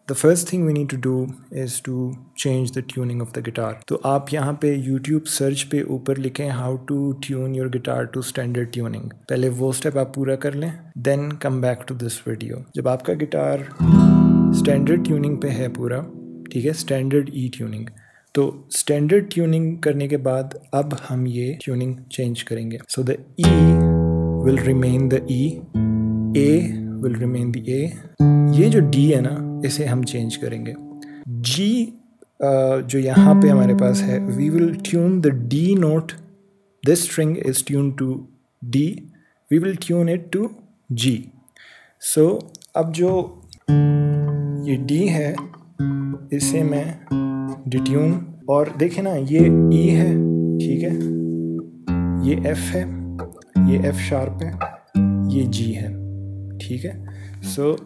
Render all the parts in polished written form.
the first thing we need to do is to change the tuning of the guitar. तो आप यहाँ पे YouTube search पे ऊपर लिखें how to tune your guitar to standard tuning. पहले वो स्टेप आप पूरा कर लें, then come back to this video. जब आपका गिटार स्टैंडर्ड ट्यूनिंग पे है पूरा, ठीक है, स्टैंडर्ड ई ट्यूनिंग, तो स्टैंडर्ड ट्यूनिंग करने के बाद अब हम ये ट्यूनिंग चेंज करेंगे. So the E will remain the E, A will remain the A. ये जो D है ना, इसे हम चेंज करेंगे. G जो यहाँ पे हमारे पास है, we will tune the D note. This string is tuned to D. We will tune it to G. So अब जो ये D है, इसे मैं डिट्यून, और देखें ना, ये E है, ठीक है, ये F है, ये F शार्प है, ये G है, ठीक है. सो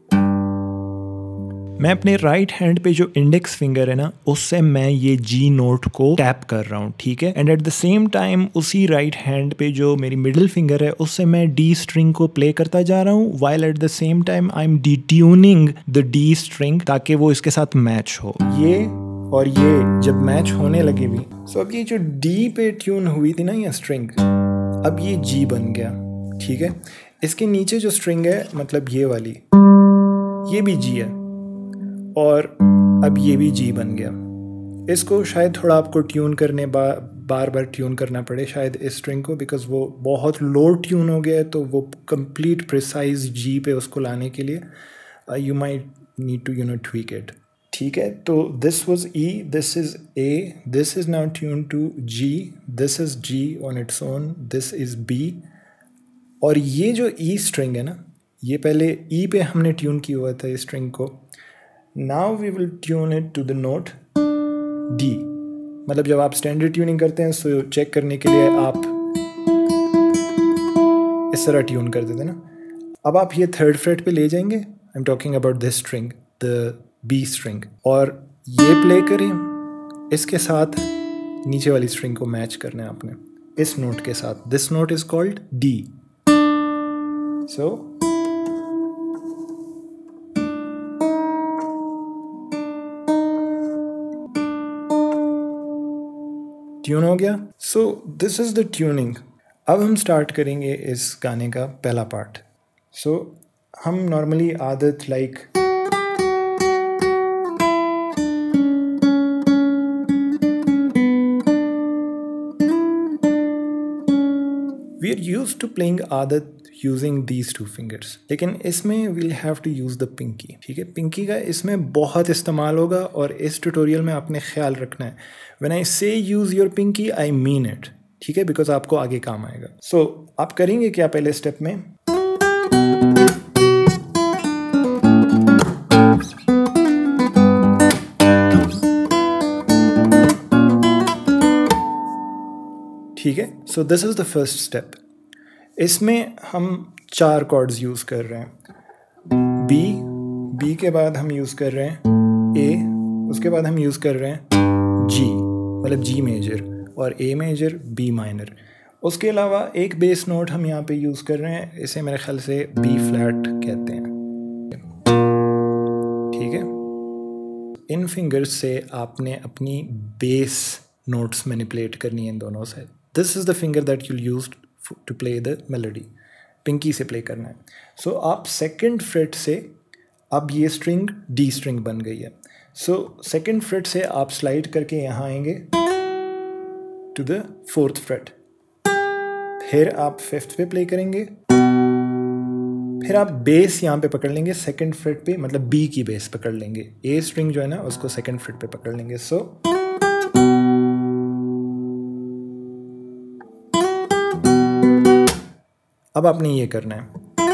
मैं अपने राइट हैंड पे जो इंडेक्स फिंगर है ना, उससे मैं ये G नोट को टैप कर रहा हूँ, ठीक है. And at the same time उसी राइट हैंड पे जो मेरी मिडिल फिंगर है, उससे मैं D स्ट्रिंग को प्ले करता जा रहा हूँ, while at the same time I am detuning the D string ताकि वो इसके साथ मैच हो. ये और ये जब मैच होने लगे भी, सो अब ये जो D पे ट्यून हुई थी ना ये स्ट्रिंग, अब ये G बन गया, ठीक है. इसके नीचे जो स्ट्रिंग है, मतलब ये वाली, ये भी G है, और अब ये भी G बन गया. इसको शायद थोड़ा आपको ट्यून करने बार बार ट्यून करना पड़े शायद इस स्ट्रिंग को, बिकॉज वो बहुत लो ट्यून हो गया है. तो वो कंप्लीट प्रिसाइज G पे उसको लाने के लिए you might need to tweak it, ठीक है. तो this was E, this is A, this is now tune to G, this is G on its own, this is B. और ये जो E स्ट्रिंग है ना, ये पहले E पे हमने ट्यून किया हुआ था इस स्ट्रिंग को. Now we will tune it to the note D. मतलब जब आप स्टैंडर्ड ट्यूनिंग करते हैं, सो चेक करने के लिए आप इस तरह ट्यून कर देते ना. अब आप ये थर्ड फ्रेट पे ले जाएंगे. I am talking about this string, the B string, और ये प्ले करें इसके साथ. नीचे वाली स्ट्रिंग को मैच करना है आपने इस नोट के साथ. This note is called D. So tune हो गया. So this is the tuning. अब हम स्टार्ट करेंगे इस गाने का पहला पार्ट. सो हम नॉर्मली आदत like we are used to playing आदत यूजिंग दीज टू फिंगर्स, लेकिन इसमें we'll have to use the pinky, ठीक है. पिंकी का इसमें बहुत इस्तेमाल होगा, और इस ट्यूटोरियल में आपने ख्याल रखना है, when I say use your pinky I mean it, ठीक है, बिकॉज आपको आगे काम आएगा. सो आप करेंगे क्या पहले स्टेप में, ठीक है. So this is the first step. इसमें हम 4 कॉर्ड्स यूज़ कर रहे हैं. बी के बाद हम यूज़ कर रहे हैं A, उसके बाद हम यूज़ कर रहे हैं G, मतलब G मेजर, और A मेजर, B माइनर. उसके अलावा एक बेस नोट हम यहाँ पे यूज़ कर रहे हैं, इसे मेरे ख्याल से B फ्लैट कहते हैं, ठीक है. इन फिंगर्स से आपने अपनी बेस नोट्स मैनिपुलेट करनी है इन दोनों से. This is the finger that you'll use to play the melody. Pinky से प्ले करना है. सो आप सेकंड फ्रेट से, अब ये स्ट्रिंग D स्ट्रिंग बन गई है. सो सेकंड फ्रेट से आप स्लाइड करके यहाँ आएंगे टू द फोर्थ फ्रेट. फिर आप फिफ्थ पे प्ले करेंगे. फिर आप बेस यहाँ पे पकड़ लेंगे सेकंड फ्रेट पे, मतलब B की बेस पकड़ लेंगे. A स्ट्रिंग जो है ना, उसको सेकंड फ्रेट पे पकड़ लेंगे. सो अब आपने ये करना है.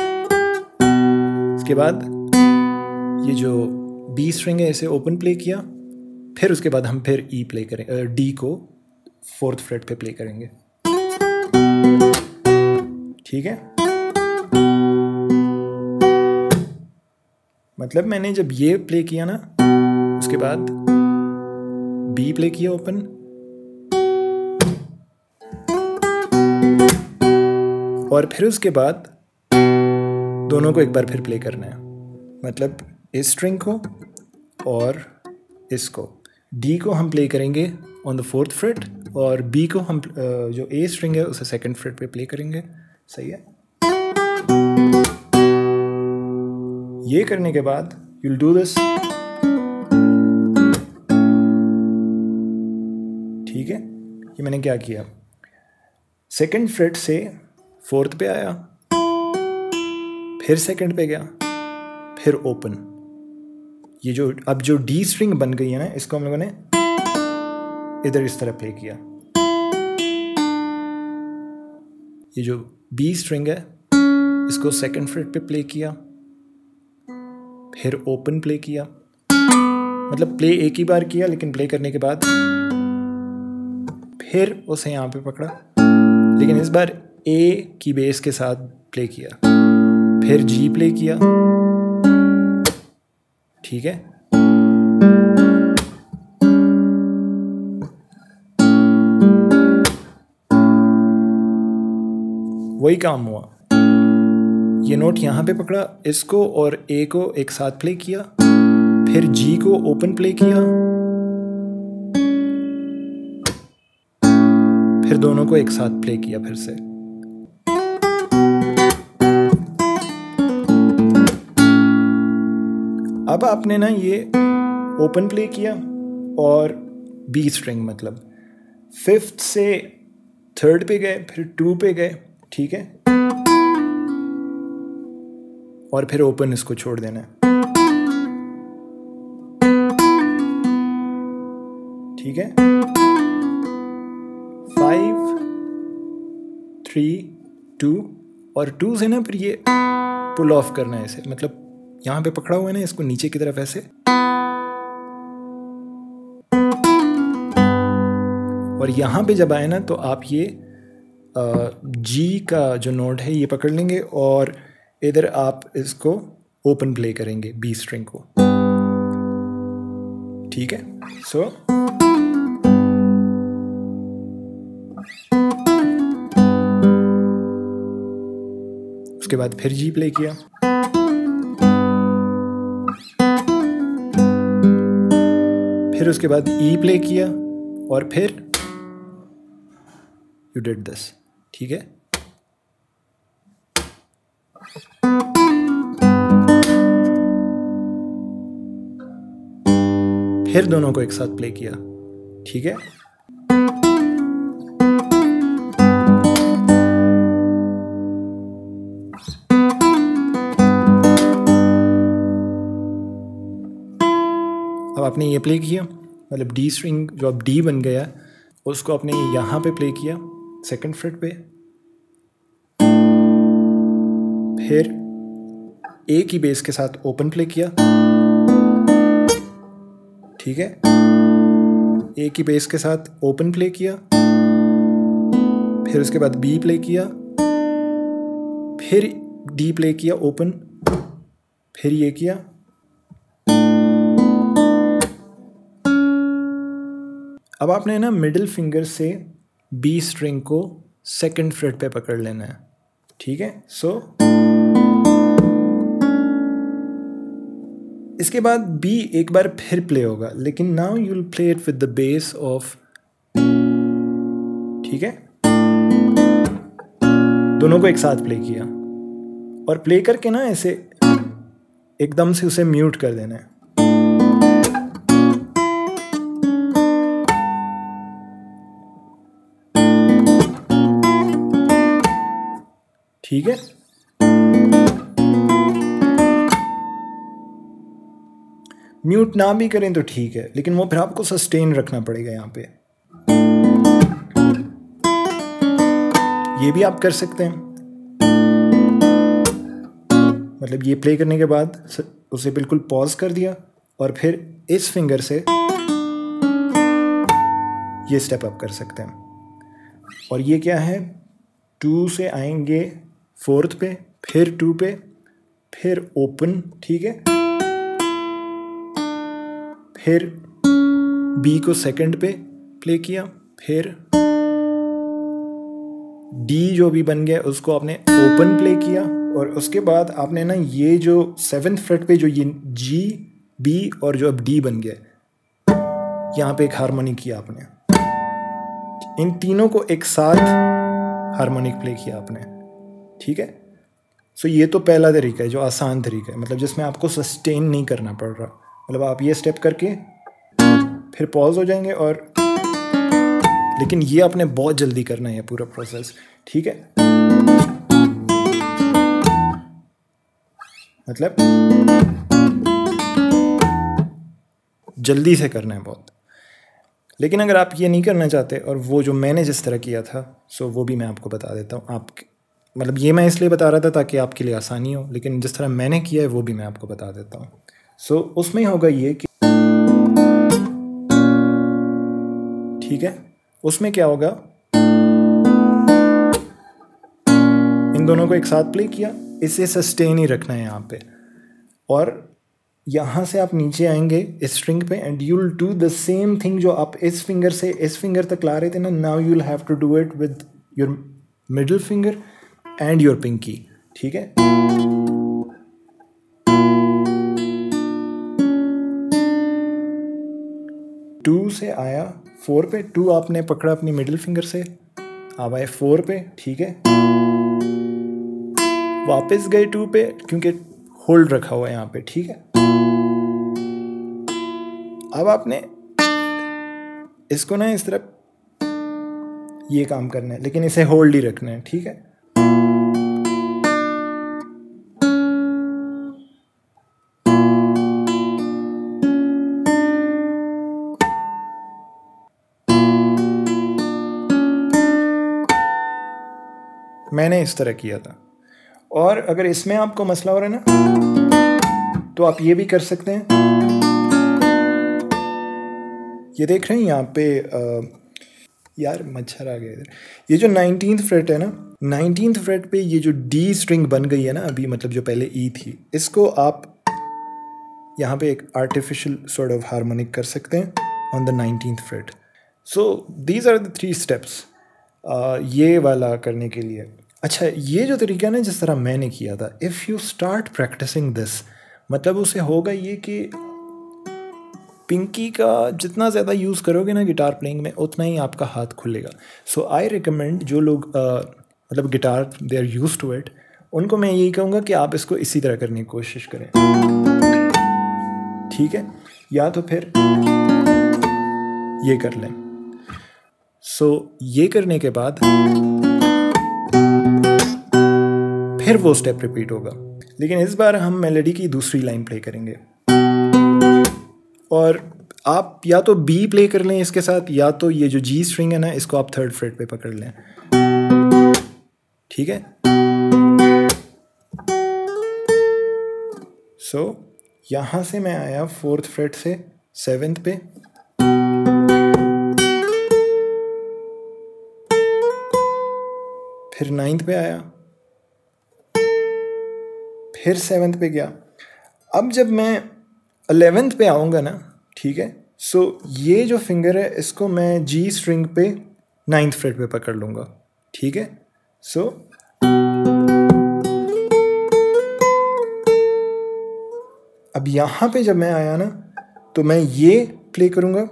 इसके बाद ये जो B स्ट्रिंग है, इसे ओपन प्ले किया. फिर उसके बाद हम फिर E प्ले करें, D को फोर्थ फ्रेट पे प्ले करेंगे, ठीक है. मतलब मैंने जब ये प्ले किया ना, उसके बाद B प्ले किया ओपन, और फिर उसके बाद दोनों को एक बार फिर प्ले करना है. मतलब इस स्ट्रिंग को और इसको। डी को हम प्ले करेंगे ऑन द 4th फ्रेट और बी को हम जो ए स्ट्रिंग है उसे 2nd फ्रेट पे प्ले करेंगे। सही है। ये करने के बाद यू विल डू दिस। ठीक है, ये मैंने क्या किया, 2nd फ्रेट से 4th पे आया, फिर 2nd पे गया, फिर ओपन। ये जो अब जो डी स्ट्रिंग बन गई है ना, इसको हम लोगों ने इधर इस तरह प्ले किया। ये जो बी स्ट्रिंग है इसको 2nd फ्रेट पे प्ले किया, फिर ओपन प्ले किया, मतलब प्ले एक ही बार किया लेकिन प्ले करने के बाद फिर उसे यहाँ पे पकड़ा, लेकिन इस बार ए की बेस के साथ प्ले किया, फिर जी प्ले किया। ठीक है, वही काम हुआ। ये नोट यहाँ पे पकड़ा, इसको और ए को एक साथ प्ले किया, फिर जी को ओपन प्ले किया, फिर दोनों को एक साथ प्ले किया फिर से। अब आपने ना ये ओपन प्ले किया और बी स्ट्रिंग मतलब 5th से 3rd पे गए, फिर 2 पे गए। ठीक है, और फिर ओपन इसको छोड़ देना है। ठीक है, 5 3 2 और 2 से ना फिर ये पुल ऑफ करना है इसे, मतलब यहां पे पकड़ा हुआ है ना, इसको नीचे की तरफ ऐसे, और यहां पे जब आए ना तो आप ये जी का जो नोट है ये पकड़ लेंगे और इधर आप इसको ओपन प्ले करेंगे बी स्ट्रिंग को। ठीक है, सो उसके बाद फिर जी प्ले किया, फिर उसके बाद ई प्ले किया और फिर यू डिड दिस। ठीक है, फिर दोनों को एक साथ प्ले किया। ठीक है, अब आपने ये प्ले किया, मतलब डी स्ट्रिंग जो अब डी बन गया उसको आपने यहाँ पे प्ले किया 2nd फ्रेट पे, फिर ए की बेस के साथ ओपन प्ले किया। ठीक है, ए की बेस के साथ ओपन प्ले किया, फिर उसके बाद बी प्ले किया, फिर डी प्ले किया ओपन, फिर ये किया, अब आपने ना मिडिल फिंगर से बी स्ट्रिंग को 2nd फ्रेट पे पकड़ लेना है। ठीक है, सो इसके बाद बी एक बार फिर प्ले होगा, लेकिन now you will play it with the base of. ठीक है, दोनों को एक साथ प्ले किया और प्ले करके ना ऐसे एकदम से उसे म्यूट कर देना है। ठीक है, म्यूट ना भी करें तो ठीक है, लेकिन वो फिर आपको सस्टेन रखना पड़ेगा यहाँ पे। ये भी आप कर सकते हैं, मतलब ये प्ले करने के बाद उसे बिल्कुल पॉज कर दिया और फिर इस फिंगर से ये स्टेप अप कर सकते हैं। और ये क्या है, 2 से आएंगे 4th पे, फिर 2 पे, फिर ओपन। ठीक है, फिर बी को 2nd पे प्ले किया, फिर डी जो भी बन गया उसको आपने ओपन प्ले किया, और उसके बाद आपने ना ये जो 7th फ्रेट पे जो ये जी बी और जो अब डी बन गया, यहाँ पे एक हार्मोनिक किया आपने, इन तीनों को एक साथ हार्मोनिक प्ले किया आपने, ठीक है। सो ये तो पहला तरीका है जो आसान तरीका है, मतलब जिसमें आपको सस्टेन नहीं करना पड़ रहा। मतलब आप ये स्टेप करके फिर पॉज हो जाएंगे, और लेकिन ये आपने बहुत जल्दी करना है ये पूरा प्रोसेस, ठीक है। मतलब जल्दी से करना है बहुत। लेकिन अगर आप ये नहीं करना चाहते, और वो जो मैंने जिस तरह किया था, सो वो भी मैं आपको बता देता हूँ। आप मतलब ये मैं इसलिए बता रहा था ताकि आपके लिए आसानी हो, लेकिन जिस तरह मैंने किया है वो भी मैं आपको बता देता हूँ। सो उसमें होगा ये कि, ठीक है, उसमें क्या होगा, इन दोनों को एक साथ प्ले किया, इसे सस्टेन ही रखना है यहाँ पे, और यहाँ से आप नीचे आएंगे इस स्ट्रिंग पे, and you will do the same thing जो आप इस फिंगर से इस फिंगर तक ला रहे थे ना। Now you will have to do it with your middle finger and your pinky, ठीक है। टू से आया 4 पे, 2 आपने पकड़ा अपनी मिडिल फिंगर से, आप आए 4 पे, ठीक है, वापस गए 2 पे क्योंकि होल्ड रखा हुआ है यहाँ पे, ठीक है। अब आपने इसको ना इस तरह ये काम करना है, लेकिन इसे होल्ड ही रखना है, ठीक है। मैंने इस तरह किया था। और अगर इसमें आपको मसला हो रहा है ना, तो आप ये भी कर सकते हैं। ये देख रहे हैं यहाँ पे यार मच्छर आ गया इधर। ये जो 19th फ्रेट है ना, 19th फ्रेट पे ये जो डी स्ट्रिंग बन गई है ना अभी, मतलब जो पहले ई थी, इसको आप यहाँ पे एक आर्टिफिशियल सॉर्ट ऑफ हार्मोनिक कर सकते हैं on the 19th fret. So these are the 3 steps ये वाला करने के लिए। अच्छा, ये जो तरीका ना जिस तरह मैंने किया था, if you start practicing this, मतलब उसे होगा ये कि पिंकी का जितना ज़्यादा यूज़ करोगे ना गिटार प्लेइंग में, उतना ही आपका हाथ खुलेगा। सो आई रिकमेंड जो लोग मतलब guitar they are used to it, उनको मैं यही कहूँगा कि आप इसको इसी तरह करने की कोशिश करें, ठीक है, या तो फिर ये कर लें। सो ये करने के बाद फिर वो स्टेप रिपीट होगा, लेकिन इस बार हम मेलोडी की दूसरी लाइन प्ले करेंगे, और आप या तो बी प्ले कर लें इसके साथ, या तो ये जो जी स्ट्रिंग है ना, इसको आप 3rd फ्रेट पे पकड़ लें, ठीक है। सो यहाँ से मैं आया 4th फ्रेट से 7th पे, फिर 9th पे आया, फिर 7th पे गया। अब जब मैं 11th पे आऊँगा ना, ठीक है, सो ये जो फिंगर है इसको मैं जी स्ट्रिंग पे 9th फ्रेट पे पकड़ लूँगा, ठीक है। सो अब यहाँ पे जब मैं आया ना, तो मैं ये प्ले करूँगा,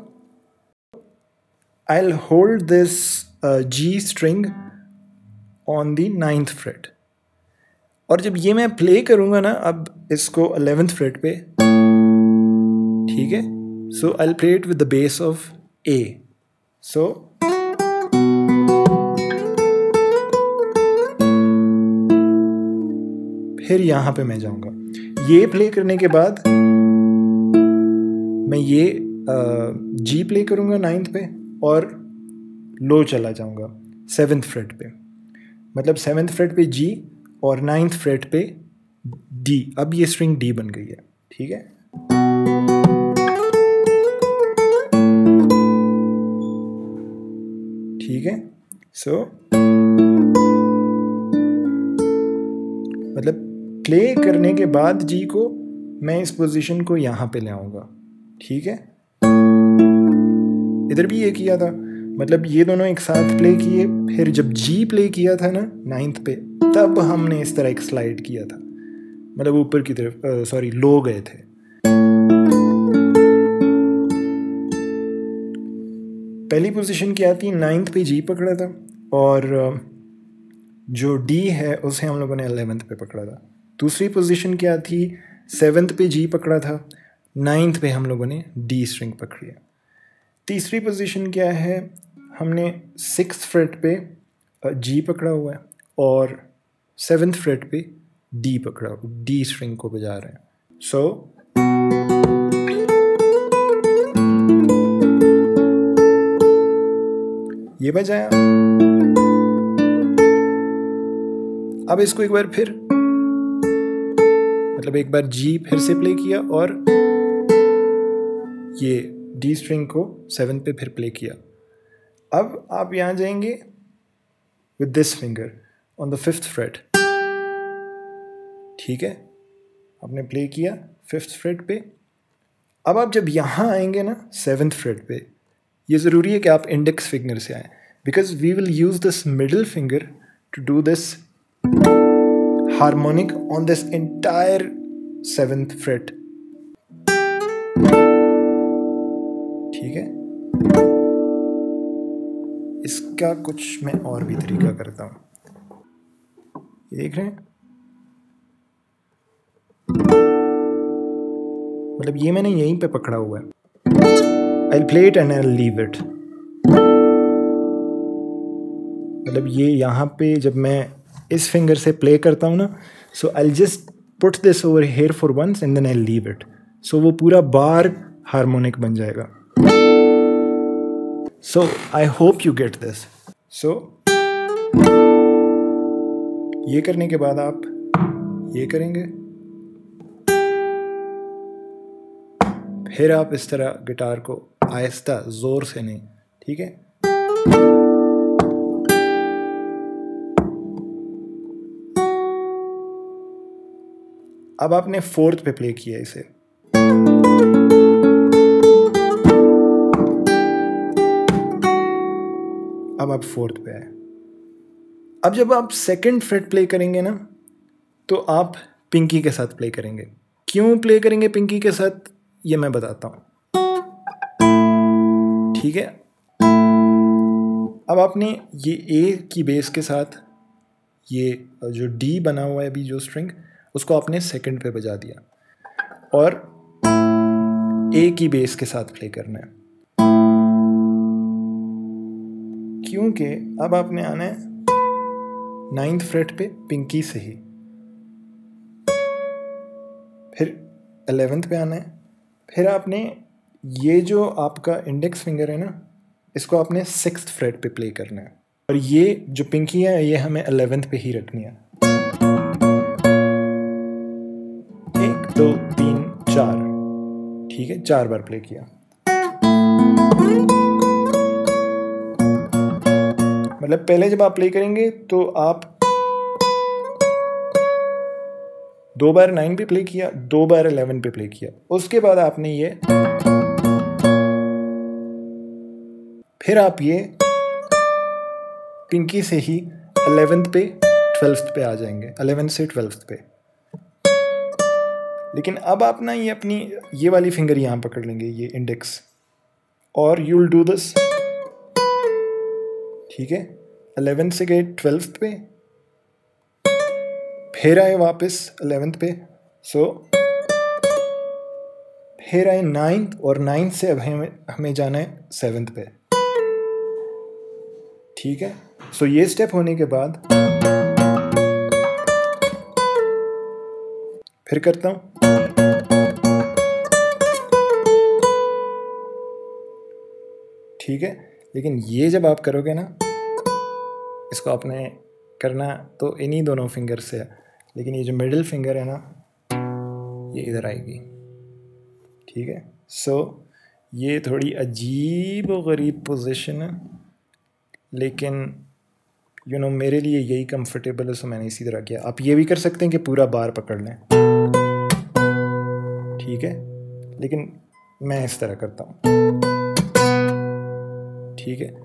I will hold this G string on the 9th fret, और जब ये मैं प्ले करूँगा ना अब इसको 11th फ्रेट पे, ठीक है, so I will play it with the base of A. सो फिर यहाँ पे मैं जाऊँगा, ये प्ले करने के बाद मैं ये जी प्ले करूँगा 9th पे, और लो चला जाऊँगा 7th फ्रेट पे, मतलब 7th फ्रेट पे जी और 9th फ्रेट पे डी। अब ये स्ट्रिंग डी बन गई है, ठीक है। ठीक है, सो मतलब प्ले करने के बाद जी को मैं इस पोजीशन को यहाँ पे ले आऊँगा, ठीक है। इधर भी ये किया था, मतलब ये दोनों एक साथ प्ले किए, फिर जब जी प्ले किया था ना 9th पे, तब हमने इस तरह एक स्लाइड किया था, मतलब ऊपर की तरफ, सॉरी लो गए थे। पहली पोजीशन क्या थी, 9th पे जी पकड़ा था और जो डी है उसे हम लोगों ने 11th पे पकड़ा था। दूसरी पोजीशन क्या थी, 7th पे जी पकड़ा था, 9th पे हम लोगों ने डी स्ट्रिंग पकड़ी है। तीसरी पोजीशन क्या है, हमने 6th फ्रेट पे जी पकड़ा हुआ है और 7th फ्रेट पे डी पकड़ा हुआ, डी स्ट्रिंग को बजा रहे हैं। सो ये बजाया। अब इसको एक बार फिर, मतलब एक बार जी फिर से प्ले किया और ये डी स्ट्रिंग को 7 पे फिर प्ले किया। अब आप यहाँ जाएंगे with this finger on the 5th fret, ठीक है, आपने प्ले किया 5th फ्रेट पे। अब आप जब यहाँ आएंगे ना 7th फ्रेट पे, ये ज़रूरी है कि आप इंडेक्स फिंगर से आएँ, because we will use this middle finger to do this harmonic on this entire 7th fret, ठीक है। इसका कुछ मैं और भी तरीका करता हूँ, ये देख रहे हैं, मतलब ये मैंने यहीं पे पकड़ा हुआ है। I'll play it and I'll leave it, मतलब ये यहाँ पे जब मैं इस फिंगर से प्ले करता हूँ ना, so I'll just put this over here for once and then I'll leave it, so वो पूरा बार हार्मोनिक बन जाएगा। So I hope you get this. So ये करने के बाद आप ये करेंगे, फिर आप इस तरह गिटार को आहिस्ता, जोर से नहीं, ठीक है। अब आपने 4th पे प्ले किया इसे, अब आप 4th पे आए। अब जब आप 2nd फ्रेट प्ले करेंगे ना, तो आप पिंकी के साथ प्ले करेंगे। क्यों प्ले करेंगे पिंकी के साथ, ये मैं बताता हूँ, ठीक है। अब आपने ये ए की बेस के साथ ये जो डी बना हुआ है अभी जो स्ट्रिंग, उसको आपने 2nd पे बजा दिया और ए की बेस के साथ प्ले करना है, क्योंकि अब आपने आना है 9th फ्रेट पे पिंकी से ही, फिर 11th पे आना है, फिर आपने ये जो आपका इंडेक्स फिंगर है ना, इसको आपने 6th फ्रेट पे प्ले करना है और ये जो पिंकी है ये हमें 11th पे ही रखनी है। 1 2 3 4, ठीक है, 4 बार प्ले किया, मतलब पहले जब आप प्ले करेंगे तो आप 2 बार 9 पे प्ले किया, 2 बार 11 पे प्ले किया, उसके बाद आपने ये, फिर आप ये पिंकी से ही 11th पे 12th पे आ जाएंगे, 11th से 12th पे। लेकिन अब आप ना ये अपनी ये वाली फिंगर यहाँ पकड़ लेंगे, ये इंडेक्स, और यू विल डू दिस, ठीक है। 11th से गए 12th पे, फिर आए वापस 11th पे, सो फिर आए 9th, और 9th से अब हमें जाना है 7th पे, ठीक है। सो ये स्टेप होने के बाद फिर करता हूं, ठीक है। लेकिन ये जब आप करोगे ना, इसको आपने करना तो इन्हीं दोनों फिंगर से है, लेकिन ये जो मिडिल फिंगर है ना, ये इधर आएगी, ठीक है। सो ये थोड़ी अजीब और गरीब पोजीशन है, लेकिन यू नो मेरे लिए यही कंफर्टेबल है, सो मैंने इसी तरह किया। आप ये भी कर सकते हैं कि पूरा बार पकड़ लें, ठीक है, लेकिन मैं इस तरह करता हूँ, ठीक है।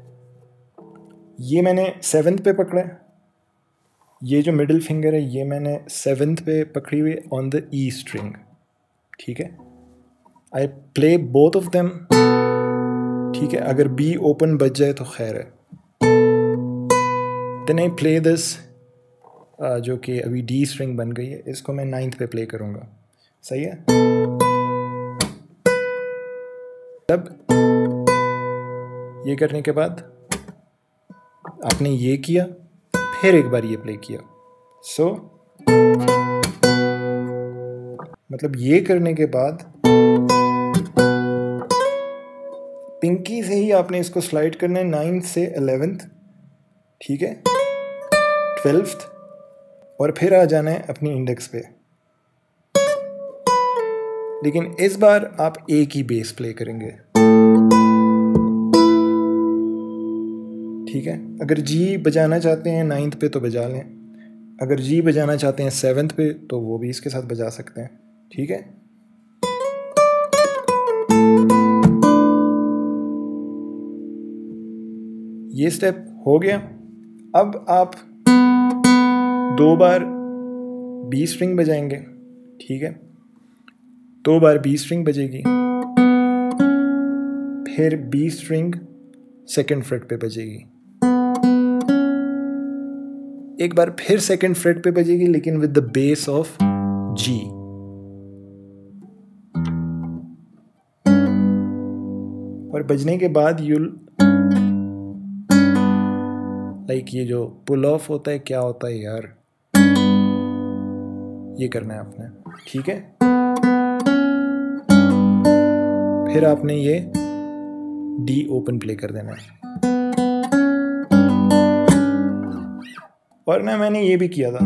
ये मैंने 7th पे पकड़ा है, ये जो मिडिल फिंगर है ये मैंने 7th पे पकड़ी हुई ऑन द ई स्ट्रिंग, ठीक है। I play both of them, ठीक है, अगर बी ओपन बच जाए तो खैर है। देन आई प्ले दिस, जो कि अभी डी स्ट्रिंग बन गई है, इसको मैं 9th पे प्ले करूँगा। सही है। तब ये करने के बाद आपने ये किया, फिर एक बार ये प्ले किया। सो मतलब ये करने के बाद पिंकी से ही आपने इसको स्लाइड करना है 9th से 11th, ठीक है, 12th, और फिर आ जाना है अपनी इंडेक्स पे। लेकिन इस बार आप एक ही बेस प्ले करेंगे, ठीक है। अगर जी बजाना चाहते हैं 9th पे तो बजा लें, अगर जी बजाना चाहते हैं 7th पे तो वो भी इसके साथ बजा सकते हैं, ठीक है। ये स्टेप हो गया। अब आप 2 बार बी स्ट्रिंग बजाएंगे, ठीक है, 2 बार बी स्ट्रिंग बजेगी, फिर बी स्ट्रिंग 2nd फ्रेट पे बजेगी, एक बार फिर 2nd फ्रेट पे बजेगी लेकिन with the base of G. और बजने के बाद यूल लाइक ये जो पुल ऑफ होता है, क्या होता है यार, ये करना है आपने, ठीक है। फिर आपने ये डी ओपन प्ले कर देना है। और ना मैंने ये भी किया था,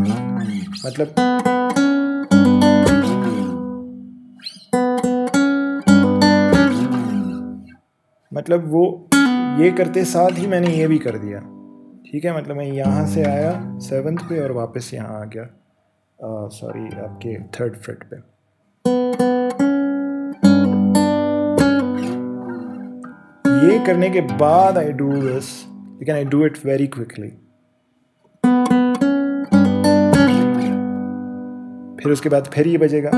मतलब वो ये करते साथ ही मैंने ये भी कर दिया, ठीक है। मतलब मैं यहाँ से आया 7th पे और वापस यहाँ आ गया, सॉरी आपके 3rd फ्रेट पे। ये करने के बाद आई डू दिस, लेकिन I do it very quickly. फिर उसके बाद फिर ये बजेगा,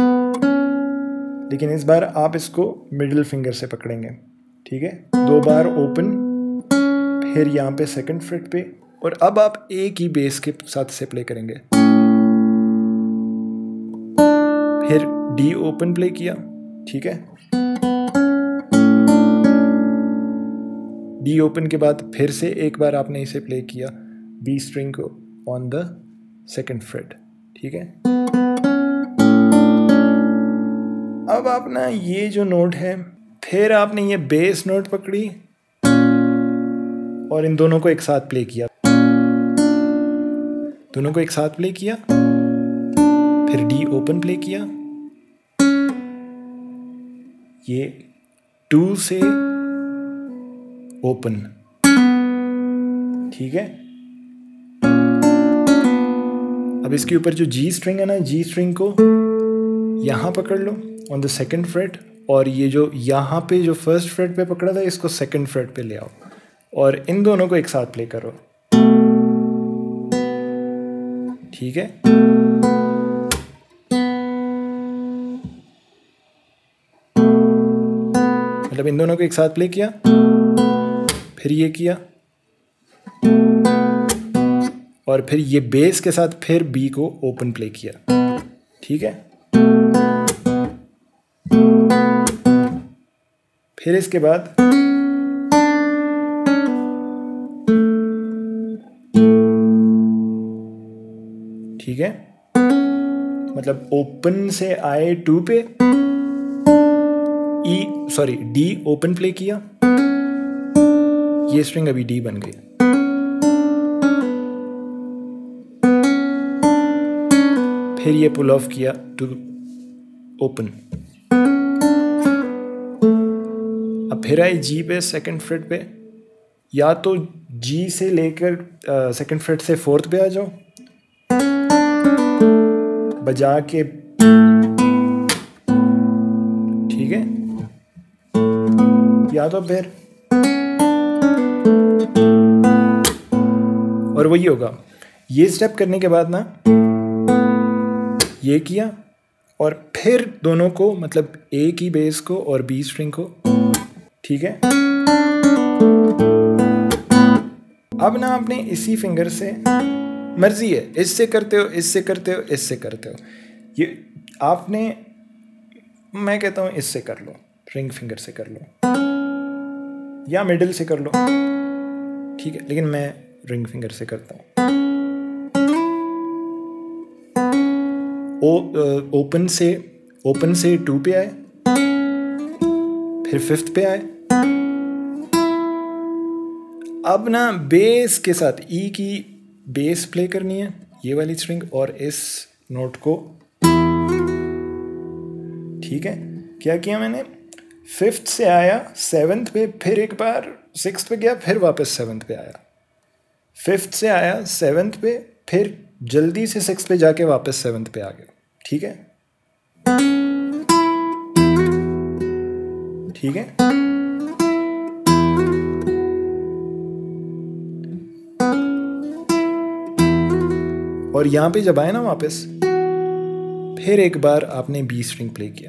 लेकिन इस बार आप इसको मिडिल फिंगर से पकड़ेंगे, ठीक है। 2 बार ओपन, फिर यहाँ पे 2nd फ्रेट पे, और अब आप एक ही बेस के साथ से प्ले करेंगे। फिर डी ओपन प्ले किया, ठीक है। डी ओपन के बाद फिर से एक बार आपने इसे प्ले किया, बी स्ट्रिंग को ऑन द 2nd फ्रेट, ठीक है। अब आपने ये जो नोट है, फिर आपने ये बेस नोट पकड़ी और इन दोनों को एक साथ प्ले किया, दोनों को एक साथ प्ले किया, फिर डी ओपन प्ले किया, ये 2 से ओपन, ठीक है। अब इसके ऊपर जो जी स्ट्रिंग है ना, जी स्ट्रिंग को यहाँ पकड़ लो ऑन द 2nd फ्रेट, और ये जो यहाँ पे जो 1st फ्रेट पे पकड़ा था इसको 2nd फ्रेट पे ले आओ और इन दोनों को एक साथ प्ले करो, ठीक है। मतलब इन दोनों को एक साथ प्ले किया, फिर ये किया, और फिर ये बेस के साथ फिर बी को ओपन प्ले किया, ठीक है। फिर इसके बाद ठीक है, मतलब ओपन से आए 2 पे, डी ओपन प्ले किया, ये स्ट्रिंग अभी डी बन गई, फिर ये पुल ऑफ किया टू ओपन, अब फिर आए जी पे 2nd फ्रेट पे, या तो जी से लेकर 2nd फ्रेट से 4th पे आ जाओ बजा के, ठीक है, या तो फिर, और वही होगा। ये स्टेप करने के बाद ना ये किया, और फिर दोनों को मतलब एक ही बेस को और बी स्ट्रिंग को, ठीक है, अब ना आपने इसी फिंगर से, मर्जी है, इससे करते हो, इससे करते हो, इससे करते हो, ये आपने, मैं कहता हूँ इससे कर लो, रिंग फिंगर से कर लो या मिडिल से कर लो, ठीक है, लेकिन मैं रिंग फिंगर से करता हूँ। ओपन से 2 पे आए, फिर 5th पे आए। अब ना बेस के साथ ई की बेस प्ले करनी है, ये वाली स्ट्रिंग और इस नोट को, ठीक है। क्या किया मैंने, 5th से आया 7th पे, फिर एक बार 6th पे गया, फिर वापस 7th पे आया, 5th से आया 7th पे, फिर जल्दी से 6th पे जाके वापस 7th पे आ गया, ठीक है, ठीक है। और यहां पे जब आए ना वापस, फिर एक बार आपने बी स्ट्रिंग प्ले किया,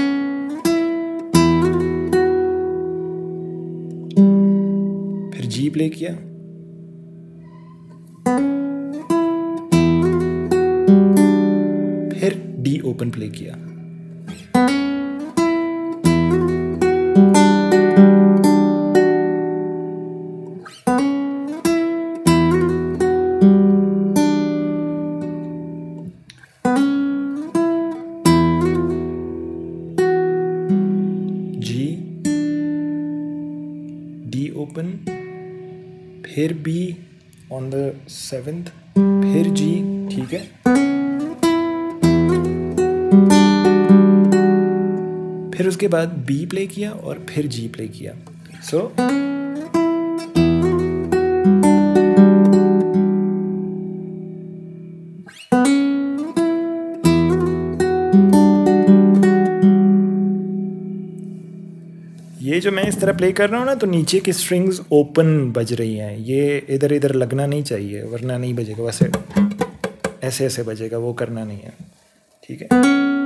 फिर जी प्ले किया, फिर डी ओपन प्ले किया, जी, डी ओपन, फिर बी ऑन द 7th, फिर जी, ठीक है। फिर उसके बाद बी प्ले किया और फिर जी प्ले किया। सो ये जो मैं इस तरह प्ले कर रहा हूँ ना, तो नीचे की स्ट्रिंग्स ओपन बज रही हैं, ये इधर इधर लगना नहीं चाहिए, वरना नहीं बजेगा, वैसे ऐसे ऐसे बजेगा, वो करना नहीं है, ठीक है।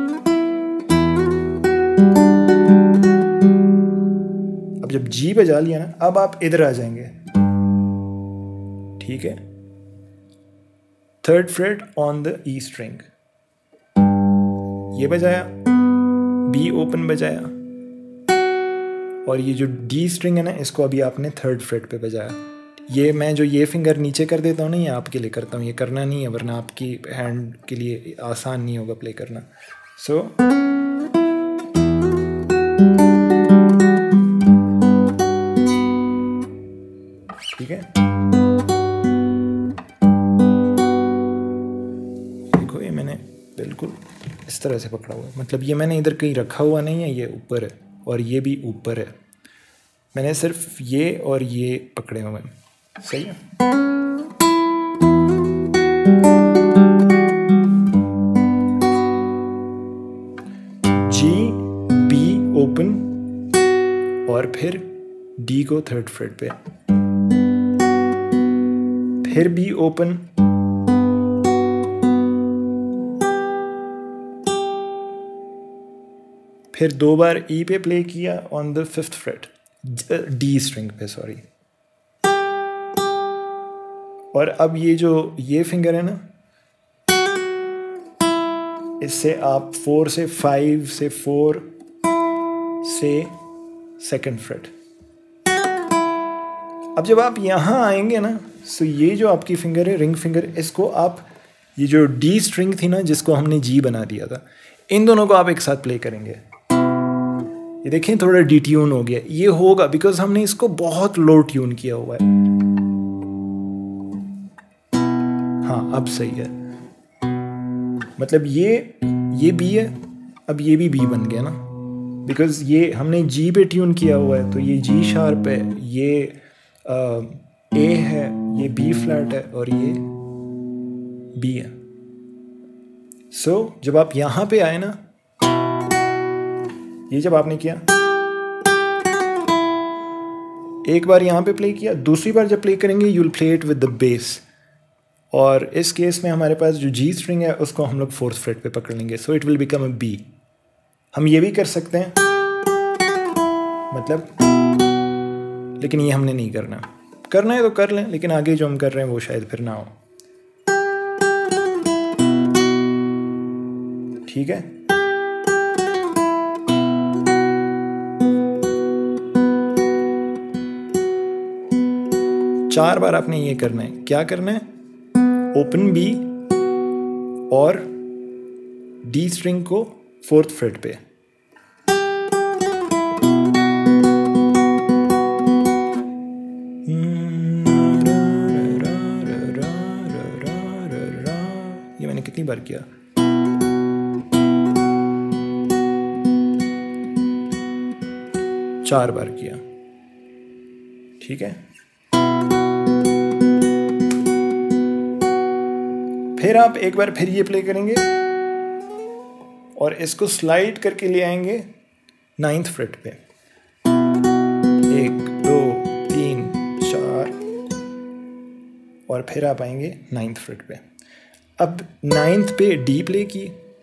अब जब जी बजा लिया ना, अब आप इधर आ जाएंगे, ठीक है, 3rd fret on the E string, ये बजाया, बी ओपन बजाया, और ये जो डी स्ट्रिंग है ना, इसको अभी आपने 3rd फ्रेट पे बजाया। ये मैं जो ये फिंगर नीचे कर देता हूँ ना, ये आपके लिए करता हूँ, ये करना नहीं है, वरना आपकी हैंड के लिए आसान नहीं होगा प्ले करना। सो ठीक है, देखो ये मैंने बिल्कुल इस तरह से पकड़ा हुआ है, मतलब ये मैंने इधर कहीं रखा हुआ नहीं है, ये ऊपर है और ये भी ऊपर है, मैंने सिर्फ ये और ये पकड़े हुए हैं, सही है। जी, बी ओपन और फिर डी को 3rd फ्रेट पे, फिर बी ओपन, फिर 2 बार ई पे प्ले किया on the 5th fret, D string पे, सॉरी। और अब ये जो ये फिंगर है ना, इससे आप 4 से 5 से 4 से 2nd फ्रेट। अब जब आप यहां आएंगे ना, सो ये जो आपकी फिंगर है, रिंग फिंगर, इसको आप, ये जो डी स्ट्रिंग थी ना जिसको हमने जी बना दिया था, इन दोनों को आप एक साथ प्ले करेंगे। ये देखें थोड़ा डिट्यून हो गया, ये होगा बिकॉज हमने इसको बहुत लो ट्यून किया हुआ है। हाँ अब सही है, मतलब ये बी है, अब ये भी बी बन गया ना, बिकॉज ये हमने जी पे ट्यून किया हुआ है, तो ये जी शार्प है, ये ए है, ये बी फ्लैट है और ये बी है। सो जब आप यहां पे आए ना, ये जब आपने किया, एक बार यहां पे प्ले किया, दूसरी बार जब प्ले करेंगे you will play it with the base, और इस केस में हमारे पास जो जी स्ट्रिंग है उसको हम लोग 4th फ्रेट पे पकड़ लेंगे, so it will become a B. हम ये भी कर सकते हैं, मतलब, लेकिन ये हमने नहीं करना, करना है तो कर लें, लेकिन आगे जो हम कर रहे हैं वो शायद फिर ना हो। ठीक है, चार बार आपने ये करना है। क्या करना है? ओपन बी और डी स्ट्रिंग को 4th फ्रेट पे, ये मैंने कितनी बार किया? चार बार किया। ठीक है, फिर आप एक बार फिर ये प्ले करेंगे और इसको स्लाइड करके ले आएंगे 9th फ्रेट पे। 1 2 3 4 और फिर आप आएंगे 9th फ्रेट पे। अब 9th पे डी प्ले की,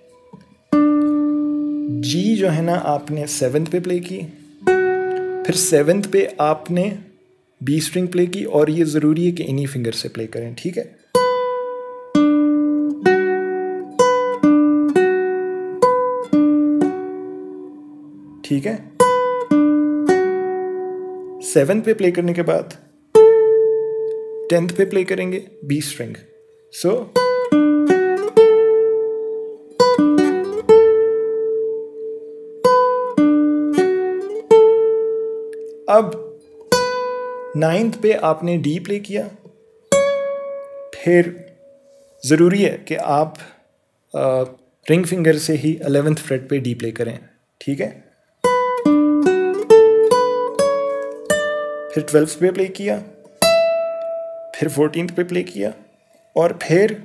जी जो है ना आपने 7th पे प्ले की, फिर 7th पे आपने बी स्ट्रिंग प्ले की, और ये ज़रूरी है कि इन्हीं फिंगर से प्ले करें। ठीक है, ठीक है। 7th पे प्ले करने के बाद 10th पे प्ले करेंगे बी स्ट्रिंग। सो अब 9th पे आपने डी प्ले किया, फिर ज़रूरी है कि आप रिंग फिंगर से ही 11th फ्रेट पे डी प्ले करें। ठीक है, फिर 12th पे प्ले किया, फिर 14th पे प्ले किया, और फिर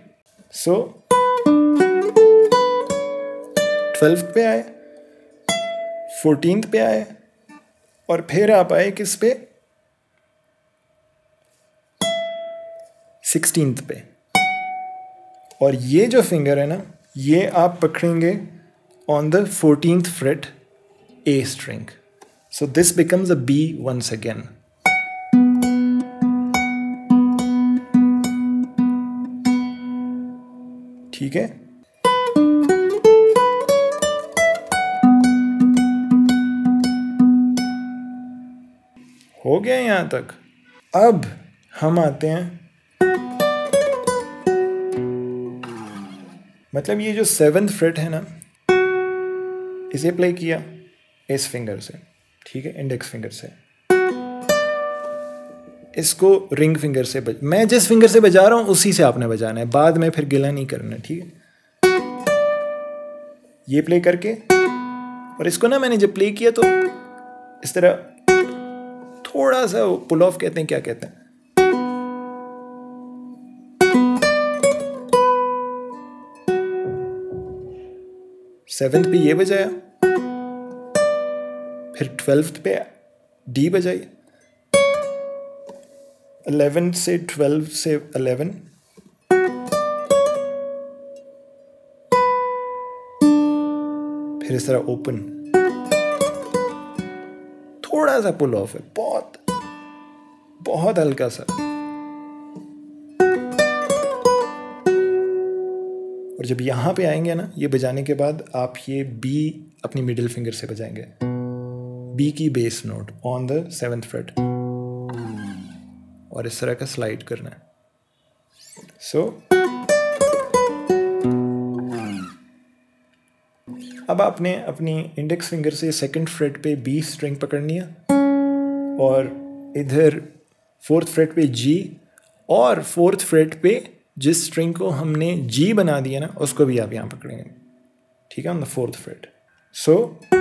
12th पे आए, 14th पे आए, और फिर आप आए किस पे? 16th पे। और ये जो फिंगर है ना, ये आप पकड़ेंगे on the 14th fret A string. So this becomes a B once again. ठीक है, हो गया यहां तक। अब हम आते हैं, मतलब ये जो 7th फ्रेट है ना, इसे प्ले किया इस फिंगर से। ठीक है, इंडेक्स फिंगर से। इसको रिंग फिंगर से मैं जिस फिंगर से बजा रहा हूं उसी से आपने बजाना है, बाद में फिर गिला नहीं करना। ठीक है, ये प्ले करके, और इसको ना मैंने जब प्ले किया तो इस तरह थोड़ा सा पुल ऑफ कहते हैं, क्या कहते हैं, सेवेंथ पे ये बजाया, फिर 12th पे डी बजाई, 11 से 12 से 11, फिर इस तरह ओपन, थोड़ा सा पुल ऑफ है, बहुत बहुत हल्का सा। और जब यहां पे आएंगे ना, ये बजाने के बाद आप ये बी अपनी मिडिल फिंगर से बजाएंगे, बी की base note on the 7th fret, और इस तरह का स्लाइड करना है। सो अब आपने अपनी इंडेक्स फिंगर से 2nd फ्रेट पे बी स्ट्रिंग पकड़नी है, और इधर 4th फ्रेट पे जी, और 4th फ्रेट पे जिस स्ट्रिंग को हमने जी बना दिया ना, उसको भी आप यहां पकड़ेंगे। ठीक है, ऑन द 4th फ्रेट। सो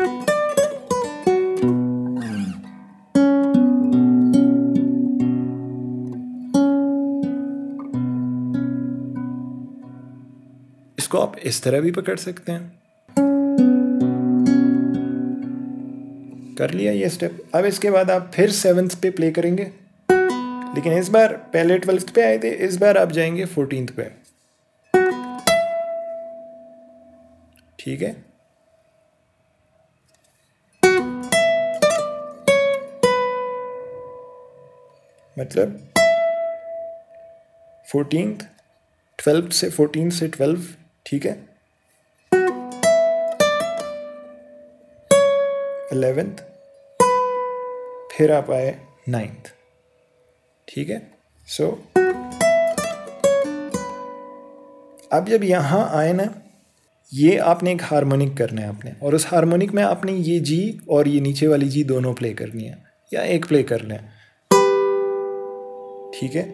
इसको आप इस तरह भी पकड़ सकते हैं। कर लिया ये स्टेप। अब इसके बाद आप फिर 7th पे प्ले करेंगे, लेकिन इस बार पहले 12th पे आए थे, इस बार आप जाएंगे 14th पे। ठीक है, मतलब 14th, 12th से 14th से 12, ठीक है, 11th, फिर आप आए 9th, ठीक है। सो अब जब यहाँ आए ना, ये आपने एक हार्मोनिक करना है आपने, और उस हार्मोनिक में आपने ये जी और ये नीचे वाली जी दोनों प्ले करनी है, या एक प्ले करना है, ठीक है।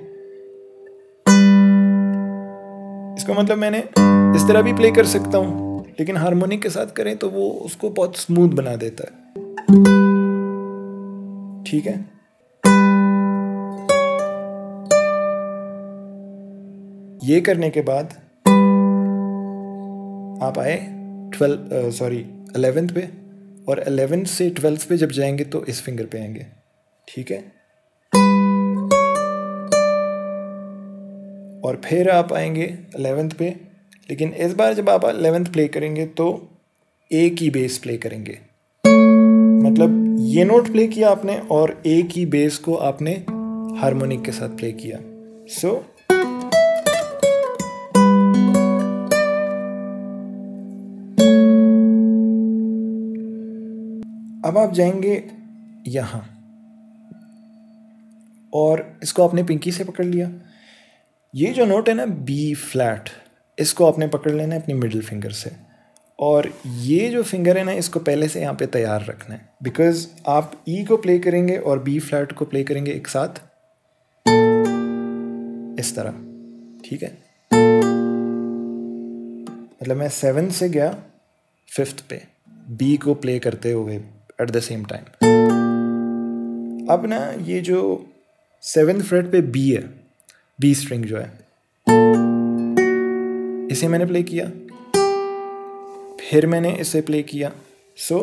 इसका मतलब मैंने इस तरह भी प्ले कर सकता हूँ, लेकिन हार्मोनिक के साथ करें तो वो उसको बहुत स्मूथ बना देता है, ठीक है। ये करने के बाद आप आए 11th पे, और 11th से 12th पे जब जाएंगे तो इस फिंगर पे आएंगे, ठीक है। और फिर आप आएंगे 11th पे, लेकिन इस बार जब आप 11th प्ले करेंगे तो एक ही बेस प्ले करेंगे, मतलब ये नोट प्ले किया आपने और एक ही बेस को आपने हार्मोनिक के साथ प्ले किया। सो अब आप जाएंगे यहाँ और इसको आपने पिंकी से पकड़ लिया। ये जो नोट है ना बी फ्लैट, इसको आपने पकड़ लेना है अपनी मिडिल फिंगर से, और ये जो फिंगर है ना इसको पहले से यहाँ पे तैयार रखना है, बिकॉज आप ई को प्ले करेंगे और बी फ्लैट को प्ले करेंगे एक साथ इस तरह, ठीक है। मतलब मैं 7 से गया 5th पे बी को प्ले करते हुए एट द सेम टाइम। अब ना ये जो 7th फ्रेट पे बी है, बी स्ट्रिंग जो है, इसे मैंने प्ले किया, फिर मैंने इसे प्ले किया। सो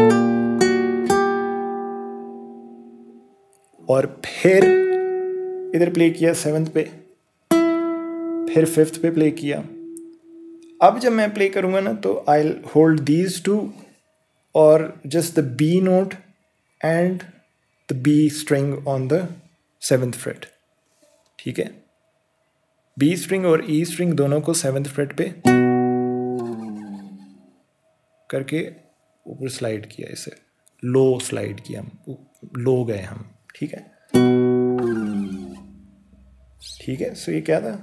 और फिर इधर प्ले किया 7th पे, फिर 5th पे प्ले किया। अब जब मैं प्ले करूंगा ना तो I will hold these two और just the B note and the B string on the 7th fret, ठीक है। बी स्ट्रिंग और ई स्ट्रिंग दोनों को 7th फ्रेट पे करके ऊपर स्लाइड किया, इसे लो स्लाइड किया, लो गए हम, ठीक है, ठीक है। सो ये क्या था,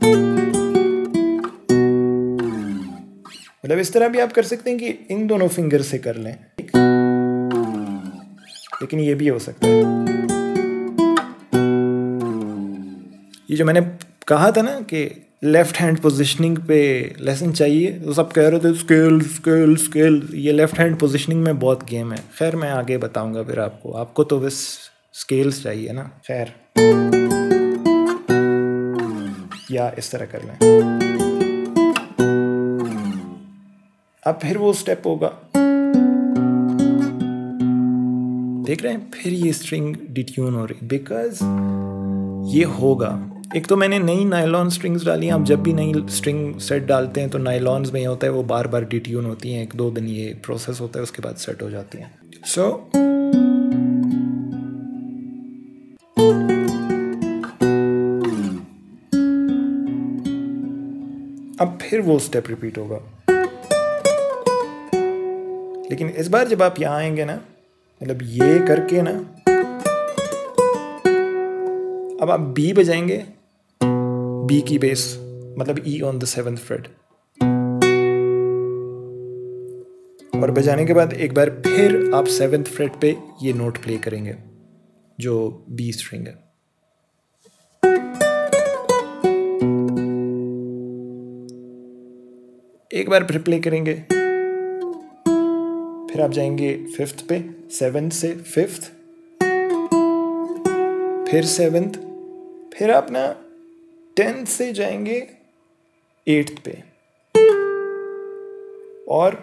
मतलब इस तरह भी आप कर सकते हैं कि इन दोनों फिंगर से कर लें, लेकिन ये भी हो सकता है। ये जो मैंने कहा था ना कि लेफ्ट हैंड पोजीशनिंग पे लेसन चाहिए, तो सब कह रहे थे स्केल स्केल स्केल, ये लेफ्ट हैंड पोजीशनिंग में बहुत गेम है। खैर मैं आगे बताऊंगा फिर आपको तो बस स्केल्स चाहिए ना। खैर या इस तरह कर लें। अब फिर वो स्टेप होगा, देख रहे हैं, फिर ये स्ट्रिंग डिट्यून हो रही, बिकॉज ये होगा। एक तो मैंने नई नायलॉन स्ट्रिंग्स डाली हैं। आप जब भी नई स्ट्रिंग सेट डालते हैं तो नायलॉन्स में ये होता है वो बार बार डिट्यून होती हैं, 1-2 दिन ये प्रोसेस होता है, उसके बाद सेट हो जाती हैं। सो अब फिर वो स्टेप रिपीट होगा, लेकिन इस बार जब आप यहाँ आएंगे ना, मतलब ये करके ना, अब आप बी बजाएंगे, बी की बेस मतलब ई ऑन द 7th फ्रेट, और बजाने के बाद एक बार फिर आप 7th फ्रेट पे ये नोट प्ले करेंगे जो बी स्ट्रिंग है। एक बार फिर प्ले करेंगे, फिर आप जाएंगे 5th पे, 7th से 5th, फिर 7th, फिर आप ना 10th से जाएंगे 8th पे, और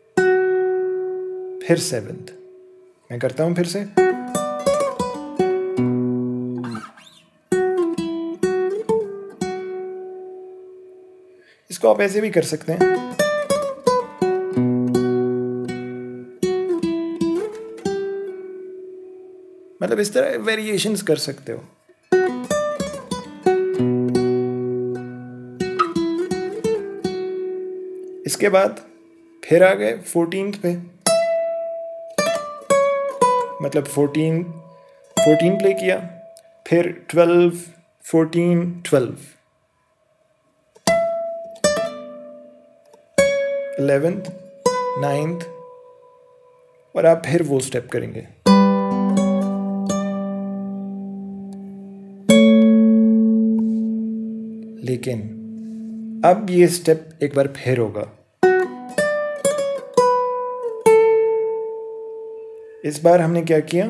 फिर 7th। मैं करता हूं फिर से। इसको आप ऐसे भी कर सकते हैं, मतलब इस तरह वेरिएशंस कर सकते हो। उसके बाद फिर आ गए 14th पे, मतलब 14 प्ले किया, फिर 12 14 12 11th 9th, और आप फिर वो स्टेप करेंगे। लेकिन अब ये स्टेप एक बार फिर होगा। इस बार हमने क्या किया,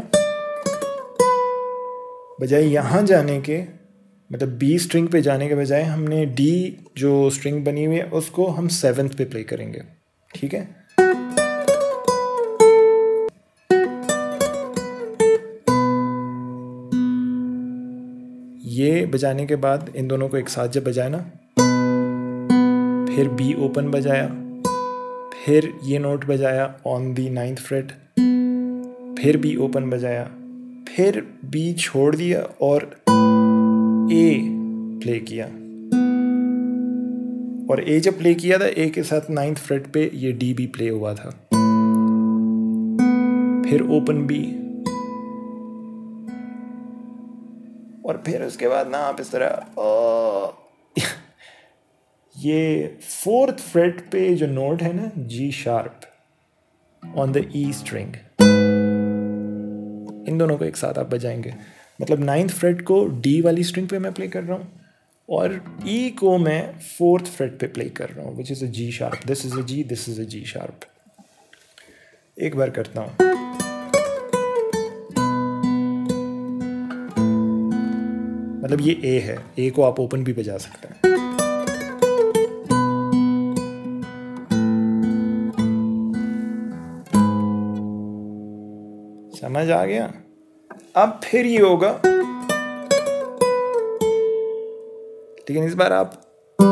बजाय यहां जाने के, मतलब बी स्ट्रिंग पे जाने के बजाय हमने डी जो स्ट्रिंग बनी हुई है उसको हम 7th पे प्ले करेंगे। ठीक है, ये बजाने के बाद इन दोनों को एक साथ जब बजाया ना, फिर बी ओपन बजाया, फिर ये नोट बजाया ऑन दी 9th फ्रेट, फिर बी ओपन बजाया, फिर बी छोड़ दिया और ए प्ले किया, और ए जब प्ले किया था ए के साथ 9th फ्रेट पे ये डी भी प्ले हुआ था, फिर ओपन बी, और फिर उसके बाद ना आप इस तरह ये 4th फ्रेट पे जो नोट है ना G sharp on the E string, इन दोनों को एक साथ आप बजाएंगे। मतलब 9th फ्रेट को डी वाली स्ट्रिंग पे मैं प्ले कर रहा हूँ और ई को मैं 4th फ्रेट पे प्ले कर रहा हूँ, which is a G sharp. This is a G, this is a G sharp. एक बार करता हूँ। मतलब ये ए है, ए को आप ओपन भी बजा सकते हैं। समझ आ गया? अब फिर ये होगा, लेकिन इस बार आप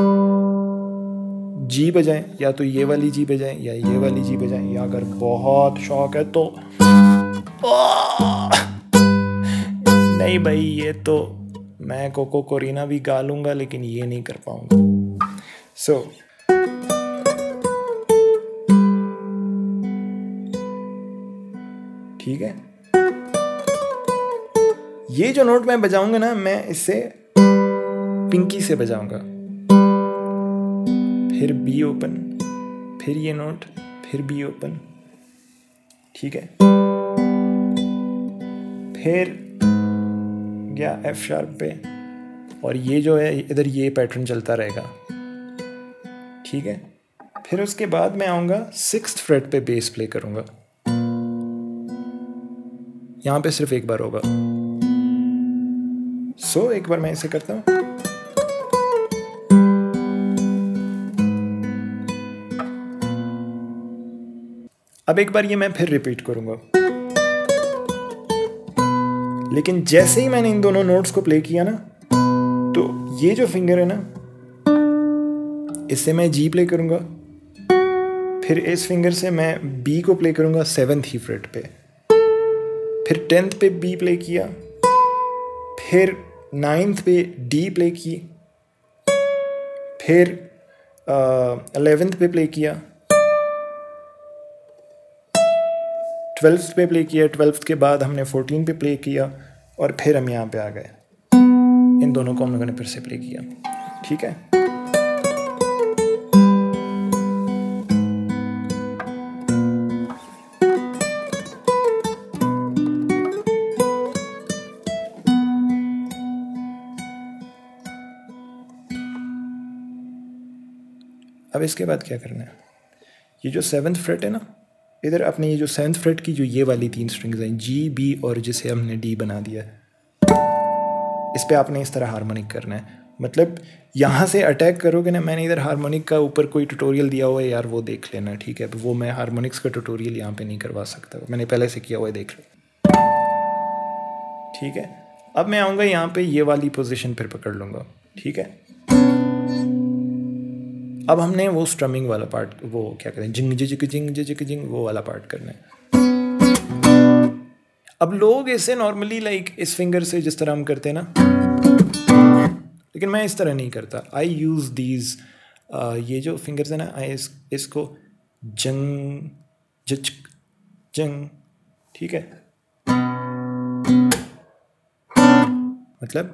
जी बजाएं, या तो ये वाली जी बजाएं या ये वाली जी बजाएं, या अगर बहुत शौक है तो नहीं भाई, ये तो मैं कोको कोरिना भी गा लूंगा, लेकिन ये नहीं कर पाऊंगा। सो ठीक है, ये जो नोट मैं बजाऊंगा ना, मैं इससे पिंकी से बजाऊंगा, फिर बी ओपन, फिर ये नोट, फिर बी ओपन। ठीक है, फिर गया एफ शार्प पे, और ये जो है इधर ये पैटर्न चलता रहेगा। ठीक है, फिर उसके बाद मैं आऊंगा 6th फ्रेट पे बेस प्ले करूंगा। यहां पे सिर्फ एक बार होगा। सो एक बार मैं इसे करता हूं। अब एक बार ये मैं फिर रिपीट करूंगा, लेकिन जैसे ही मैंने इन दोनों नोट्स को प्ले किया ना, तो ये जो फिंगर है ना, इससे मैं जी प्ले करूंगा, फिर इस फिंगर से मैं बी को प्ले करूंगा 7th ही फ्रेट पे, फिर 10th पे बी प्ले किया, फिर 9th पे डी प्ले की, फिर 11th पे प्ले किया, 12th पे प्ले किया, 12th के बाद हमने 14 पे प्ले किया, और फिर हम यहाँ पे आ गए। इन दोनों को हम लोगों ने फिर से प्ले किया। ठीक है, अब इसके बाद क्या करना है, ये जो 7th फ्रेट है ना, इधर अपने ये जो 7th फ्रेट की जो ये वाली 3 स्ट्रिंग्स हैं, जी, बी और जिसे हमने डी बना दिया है, इस पे आपने इस तरह हार्मोनिक करना है। मतलब यहाँ से अटैक करोगे ना, मैंने इधर हार्मोनिक का ऊपर कोई ट्यूटोरियल दिया हुआ है यार, वो देख लेना। ठीक है, वो मैं हार्मोनिक्स का ट्यूटोरियल यहाँ पे नहीं करवा सकता, मैंने पहले से किया हुआ है, देख लो। ठीक है, अब मैं आऊँगा यहाँ पे, ये वाली पोजीशन फिर पकड़ लूँगा। ठीक है, अब हमने वो स्ट्रमिंग वाला पार्ट, वो क्या कहते हैं, जिंग जिग जिंग जिग जिंग, वो वाला पार्ट करना है। अब लोग इसे नॉर्मली लाइक इस फिंगर से जिस तरह हम करते हैं ना, लेकिन मैं इस तरह नहीं करता। आई यूज़ दीज ये जो फिंगर्स है ना, इसको जंग जच जंग, ठीक है, मतलब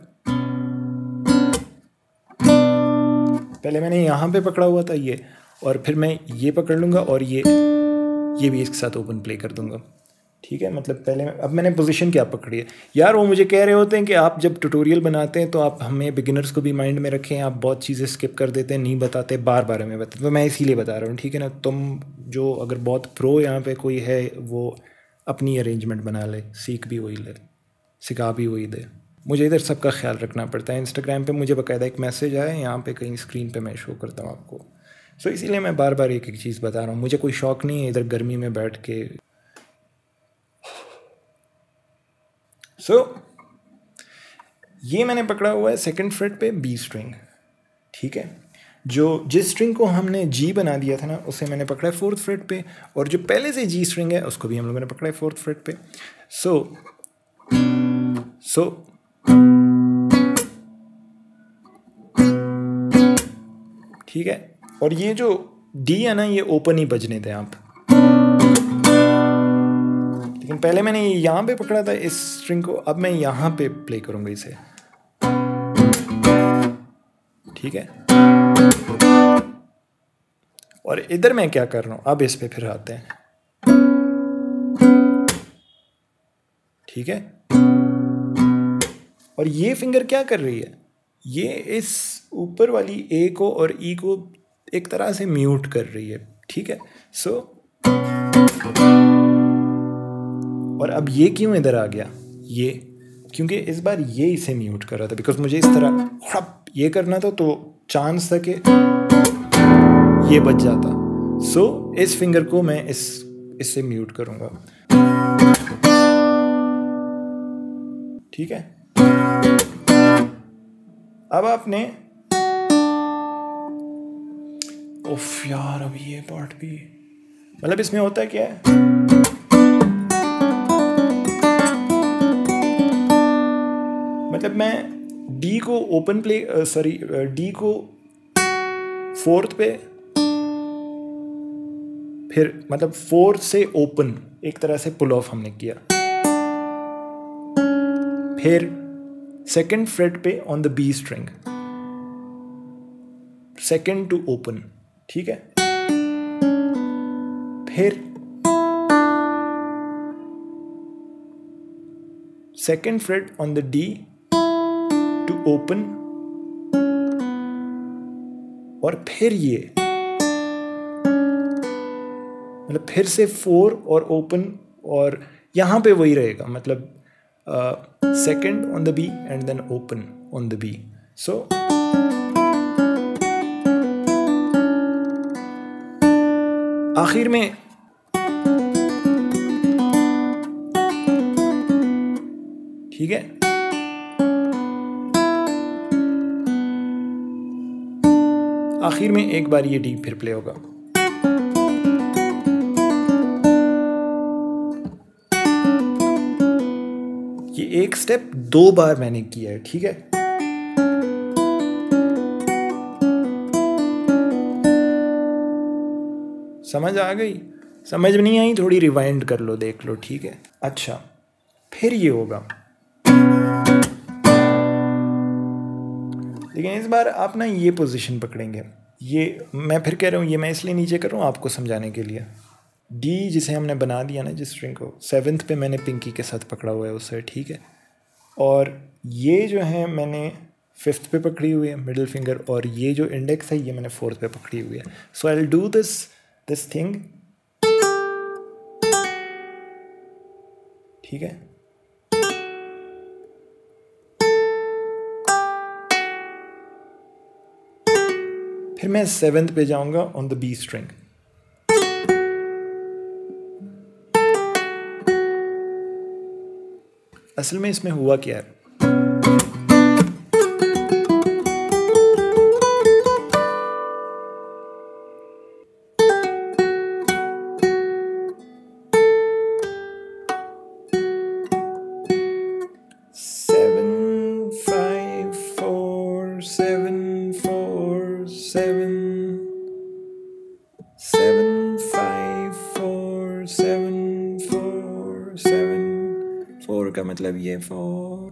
पहले मैंने यहाँ पे पकड़ा हुआ था ये, और फिर मैं ये पकड़ लूँगा और ये भी इसके साथ ओपन प्ले कर दूँगा, ठीक है। मतलब पहले अब मैंने पोजीशन क्या पकड़ी है यार। वो मुझे कह रहे होते हैं कि आप जब ट्यूटोरियल बनाते हैं तो आप हमें बिगिनर्स को भी माइंड में रखें, आप बहुत चीज़ें स्किप कर देते हैं, नहीं बताते, बार बार हमें बताते, तो मैं इसीलिए बता रहा हूँ, ठीक है ना। तुम जो अगर बहुत प्रो यहाँ पे कोई है वो अपनी अरेंजमेंट बना ले, सीख भी वही ले, सिखा भी वही दे। मुझे इधर सबका ख्याल रखना पड़ता है। इंस्टाग्राम पे मुझे बाकायदा एक मैसेज आया, यहाँ पे कहीं स्क्रीन पे मैं शो करता हूँ आपको, सो इसीलिए मैं बार बार एक एक चीज़ बता रहा हूँ। मुझे कोई शौक़ नहीं है इधर गर्मी में बैठ के। ये मैंने पकड़ा हुआ है सेकंड फ्रेट पे बी स्ट्रिंग, ठीक है। जिस स्ट्रिंग को हमने जी बना दिया था ना, उसे मैंने पकड़ा है फोर्थ फ्रेट पे, और जो पहले से जी स्ट्रिंग है उसको भी हम लोगों ने पकड़ा है फोर्थ फ्रेट पे। सो ठीक है, और ये जो डी है ना, ये ओपन ही बजने थे आप, लेकिन पहले मैंने यहाँ पे पकड़ा था इस स्ट्रिंग को, अब मैं यहाँ पे प्ले करूँगा इसे, ठीक है। और इधर मैं क्या कर रहा हूँ, अब इस पे फिर आते हैं, ठीक है। और ये फिंगर क्या कर रही है, ये इस ऊपर वाली ए को और ई को एक तरह से म्यूट कर रही है, ठीक है। सो और अब ये क्यों इधर आ गया, ये क्योंकि इस बार ये इसे म्यूट कर रहा था, बिकॉज मुझे इस तरह ये करना था, तो चांस था कि ये बच जाता। सो इस फिंगर को मैं इससे म्यूट करूंगा, ठीक है। अब आपने उफ यार, अभी ये पार्ट भी, मतलब इसमें होता है क्या है, मतलब मैं डी को ओपन प्ले, सॉरी डी को फोर्थ पे, फिर मतलब फोर्थ से ओपन एक तरह से पुल ऑफ हमने किया, फिर सेकंड फ्रेट पे on the B string, second to open, ठीक है। फिर second fret on the D to open, और फिर ये मतलब फिर से 4 और ओपन, और यहां पे वही रहेगा, मतलब second on the B and then open on the B. सो आखिर में ठीक है, आखिर में एक बार ये डी फिर प्ले होगा, ये एक स्टेप 2 बार मैंने किया है, ठीक है। समझ आ गई? समझ नहीं आई थोड़ी रिवाइंड कर लो, देख लो, ठीक है। अच्छा, फिर ये होगा, लेकिन इस बार आप ना ये पोजीशन पकड़ेंगे। ये मैं फिर कह रहा हूँ, ये मैं इसलिए नीचे कर रहा हूँ आपको समझाने के लिए। डी जिसे हमने बना दिया ना जिस स्ट्रिंग को, 7th पे मैंने पिंकी के साथ पकड़ा हुआ है उससे, ठीक है। और ये जो है मैंने 5th पे पकड़ी हुई है मिडिल फिंगर, और ये जो इंडेक्स है ये मैंने 4th पे पकड़ी हुई है। So I will do this thing, ठीक है। फिर मैं 7th पे जाऊंगा ऑन द बी स्ट्रिंग, असल में इसमें हुआ क्या है, seven, 5, 4, 7, 4, 7 4 का मतलब ये 4।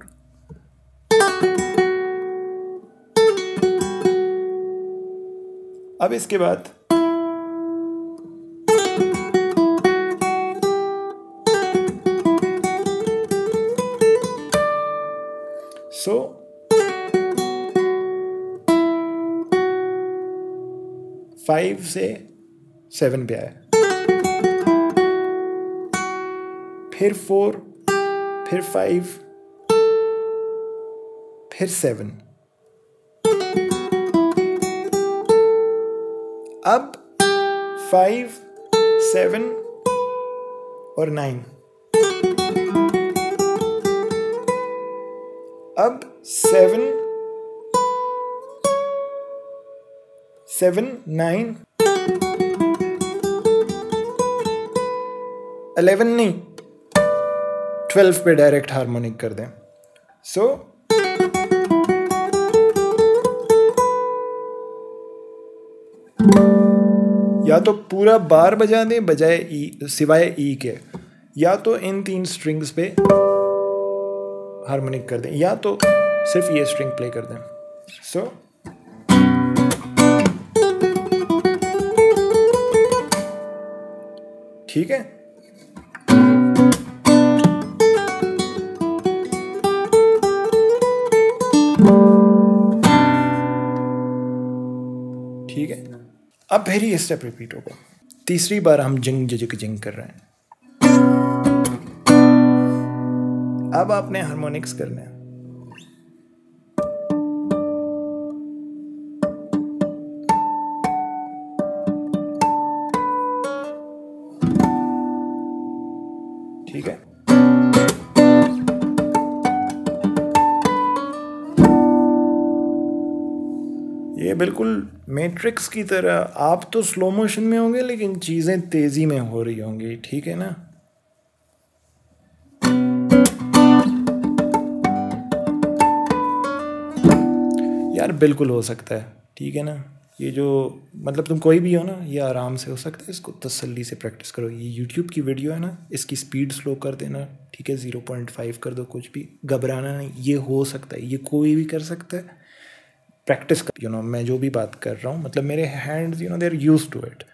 अब इसके बाद सो 5 से 7 पे आए, फिर 4, फिर 5, फिर 7। अब 5, 7 और 9। अब 7, 9, 11 नहीं, 12 पे डायरेक्ट हार्मोनिक कर दें। सो या तो पूरा बार बजा दें बजाय ई, सिवाय ई के, या तो इन 3 स्ट्रिंग्स पे हार्मोनिक कर दें, या तो सिर्फ ये स्ट्रिंग प्ले कर दें। सो ठीक है। ठीक है, अब फिर ये स्टेप रिपीट होगा। तीसरी बार हम जिंग जिग जिंग कर रहे हैं। अब आपने हार्मोनिक्स करने हैं। ठीक है, ये बिल्कुल मैट्रिक्स की तरह, आप तो स्लो मोशन में होंगे लेकिन चीजें तेजी में हो रही होंगी। ठीक है ना। यार बिल्कुल हो सकता है। ठीक है ना। ये जो मतलब तुम कोई भी हो ना, ये आराम से हो सकता है। इसको तसल्ली से प्रैक्टिस करो। ये यूट्यूब की वीडियो है ना, इसकी स्पीड स्लो कर देना। ठीक है, 0.5 कर दो, कुछ भी घबराना नहीं। ये हो सकता है, ये कोई भी कर सकता है। प्रैक्टिस कर, मैं जो भी बात कर रहा हूँ, मतलब मेरे hands they are used to it.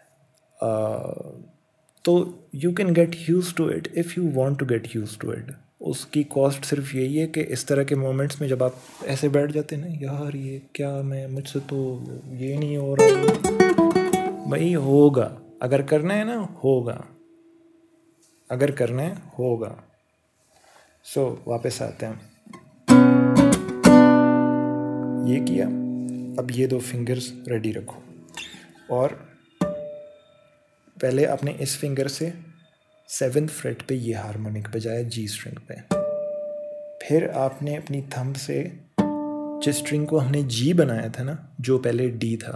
तो you can get used to it if you want to get used to it. उसकी कॉस्ट सिर्फ यही है कि इस तरह के मोमेंट्स में जब आप ऐसे बैठ जाते हैं ना, यार ये क्या, मैं मुझसे तो ये नहीं हो रहा, भाई होगा। अगर करना है ना, होगा। अगर करना है, होगा। सो वापस आते हैं। ये किया, अब ये 2 फिंगर्स रेडी रखो, और पहले आपने इस फिंगर से 7th फ्रेट पे ये हार्मोनिक बजाया जी स्ट्रिंग पे। फिर आपने अपनी थंब से जिस स्ट्रिंग को हमने जी बनाया था ना, जो पहले डी था,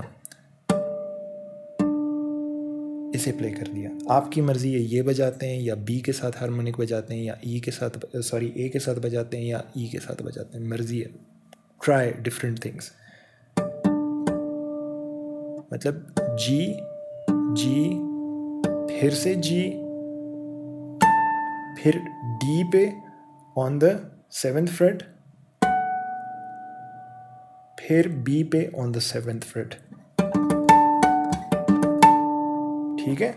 इसे प्ले कर दिया। आपकी मर्जी है, ये बजाते हैं या बी के साथ हार्मोनिक बजाते हैं, या ई के साथ, सॉरी ए के साथ बजाते हैं, या ई के साथ बजाते हैं, मर्जी है। Try different things. मतलब जी, जी, फिर से जी, फिर डी पे ऑन द 7th फ्रेट, फिर बी पे ऑन द 7th फ्रेट। ठीक है।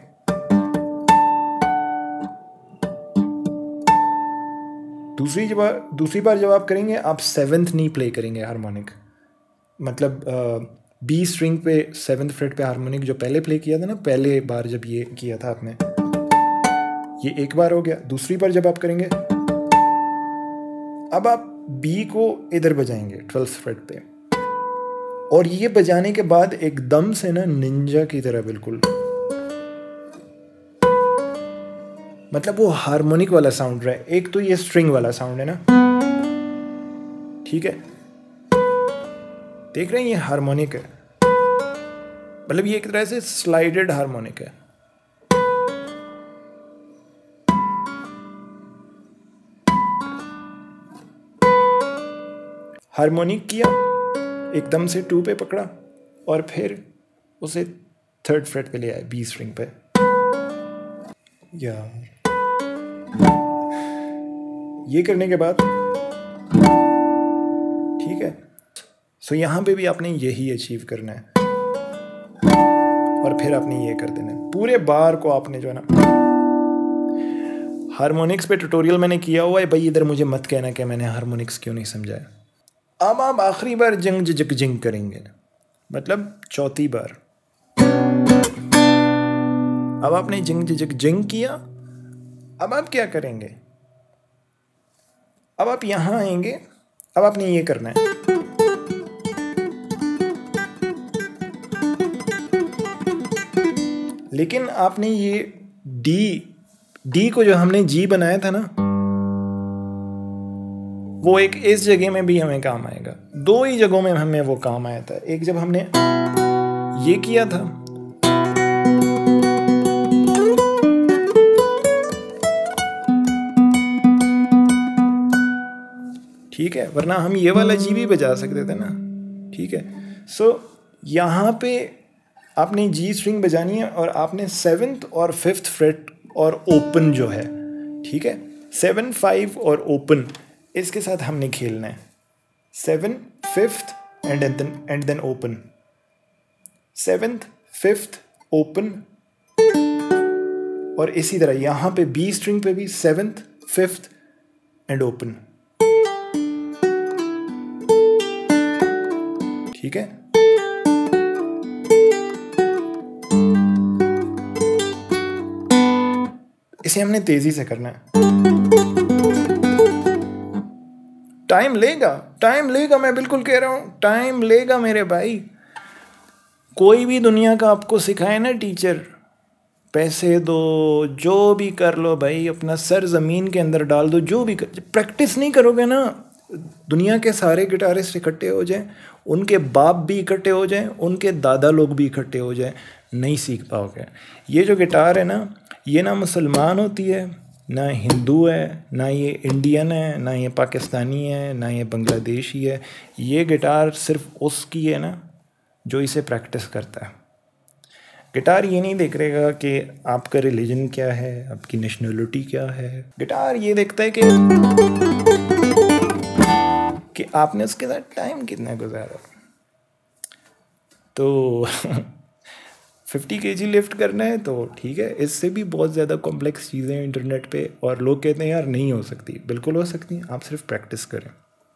दूसरी बार जब आप करेंगे, आप 7th नहीं प्ले करेंगे हार्मोनिक। मतलब बी स्ट्रिंग पे 7th फ्रेट पे हार्मोनिक जो पहले प्ले किया था ना, पहले बार जब ये किया था आपने, ये एक बार हो गया। दूसरी बार जब आप करेंगे, अब आप बी को इधर बजाएंगे 12th फ्रेट पे, और ये बजाने के बाद एकदम से ना निंजा की तरह बिल्कुल, मतलब वो हार्मोनिक वाला साउंड रहा है। एक तो ये स्ट्रिंग वाला साउंड है ना, ठीक है, देख रहे हैं, ये हार्मोनिक है, मतलब ये एक तरह से स्लाइडेड हार्मोनिक है। हार्मोनिक किया, एकदम से 2 पे पकड़ा, और फिर उसे 3rd फ्रेट पे ले आए, बी स्ट्रिंग पे। यार ये करने के बाद ठीक है। सो यहाँ पे भी आपने यही अचीव करना है और फिर आपने ये कर देना है। पूरे बार को आपने जो है ना, हार्मोनिक्स पे ट्यूटोरियल मैंने किया हुआ है भाई, इधर मुझे मत कहना कि मैंने हार्मोनिक्स क्यों नहीं समझाया। अब आप आखिरी बार जंग जग जिंग करेंगे, मतलब चौथी बार। अब आपने जिंग जग जिंग किया, अब आप क्या करेंगे, अब आप यहां आएंगे, अब आपने ये करना है। लेकिन आपने ये डी को जो हमने जी बनाया था ना, वो एक इस जगह में भी हमें काम आएगा। दो ही जगहों में हमें वो काम आया था। एक जब हमने ये किया था, ठीक है, वरना हम ये वाला जी भी बजा सकते थे ना, ठीक है। सो यहाँ पे आपने जी स्ट्रिंग बजानी है और आपने 7th और 5th फ्रेट और ओपन जो है, ठीक है, 7, 5 और ओपन, इसके साथ हमने खेलना है। 7, 5th and then open, 7th, 5th, open. और इसी तरह यहाँ पे बी स्ट्रिंग पे भी 7th, 5th एंड ओपन, ठीक है। इसे हमने तेजी से करना है। टाइम लेगा, मैं बिल्कुल कह रहा हूं, टाइम लेगा मेरे भाई। कोई भी दुनिया का आपको सिखाए ना टीचर, पैसे दो, जो भी कर लो भाई, अपना सर जमीन के अंदर डाल दो, जो भी कर, प्रैक्टिस नहीं करोगे ना, दुनिया के सारे गिटारिस्ट इकट्ठे हो जाएं, उनके बाप भी इकट्ठे हो जाएं, उनके दादा लोग भी इकट्ठे हो जाएं, नहीं सीख पाओगे। ये जो गिटार है ना, ये ना मुसलमान होती है, ना हिंदू है, ना ये इंडियन है, ना ये पाकिस्तानी है, ना ये बांग्लादेशी है। ये गिटार सिर्फ उसकी है ना जो इसे प्रैक्टिस करता है। गिटार ये नहीं देख रहेगा कि आपका रिलीजन क्या है, आपकी नेशनलिटी क्या है। गिटार ये देखता है कि आपने उसके साथ टाइम कितना गुजारा। तो 50 kg लिफ्ट करना है तो ठीक है, इससे भी बहुत ज़्यादा कॉम्प्लेक्स चीज़ें हैं इंटरनेट पे, और लोग कहते हैं यार नहीं हो सकती। बिल्कुल हो सकती हैं, आप सिर्फ प्रैक्टिस करें।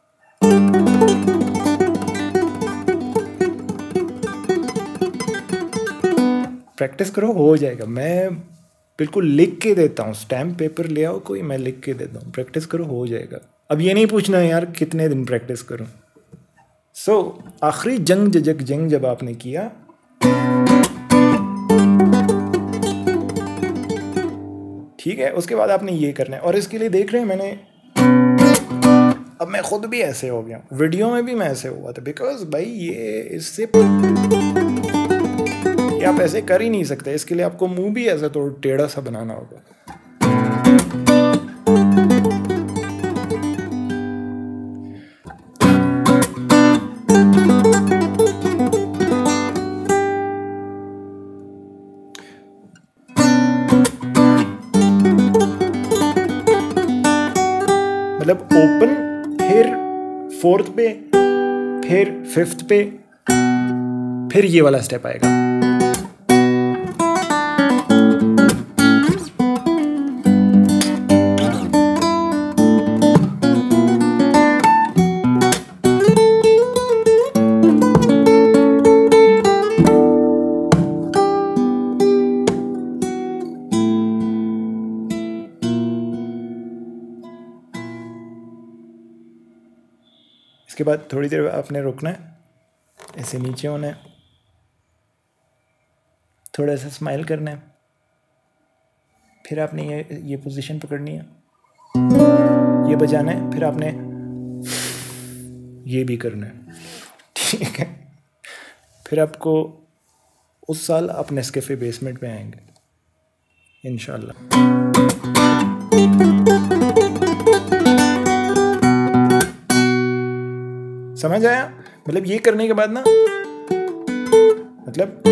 प्रैक्टिस करो, हो जाएगा। मैं बिल्कुल लिख के देता हूँ, स्टैम्प पेपर ले आओ कोई, मैं लिख के देता हूँ, प्रैक्टिस करो, हो जाएगा। अब ये नहीं पूछना है यार कितने दिन प्रैक्टिस करूँ। आखिरी जंग जग जंग जब आपने किया, ठीक है, उसके बाद आपने ये करना है। और इसके लिए देख रहे हैं मैंने, अब मैं खुद भी ऐसे हो गया, वीडियो में भी मैं ऐसे हुआ था, बिकॉज भाई ये इससे ये आप ऐसे कर ही नहीं सकते। इसके लिए आपको मुंह भी ऐसा तो टेढ़ा सा बनाना होगा। मतलब ओपन, फिर 4th पे, फिर 5th पे, फिर ये वाला स्टेप आएगा। इसके बाद थोड़ी देर आपने रुकना है, ऐसे नीचे होना है, थोड़ा सा स्माइल करना है, फिर आपने ये पोजीशन पकड़नी है, ये बजाना है, फिर आपने ये भी करना है, ठीक है। फिर आपको उस साल आप नेस्कैफे बेसमेंट में आएंगे इंशाल्लाह। समझ आया? मतलब ये करने के बाद ना, मतलब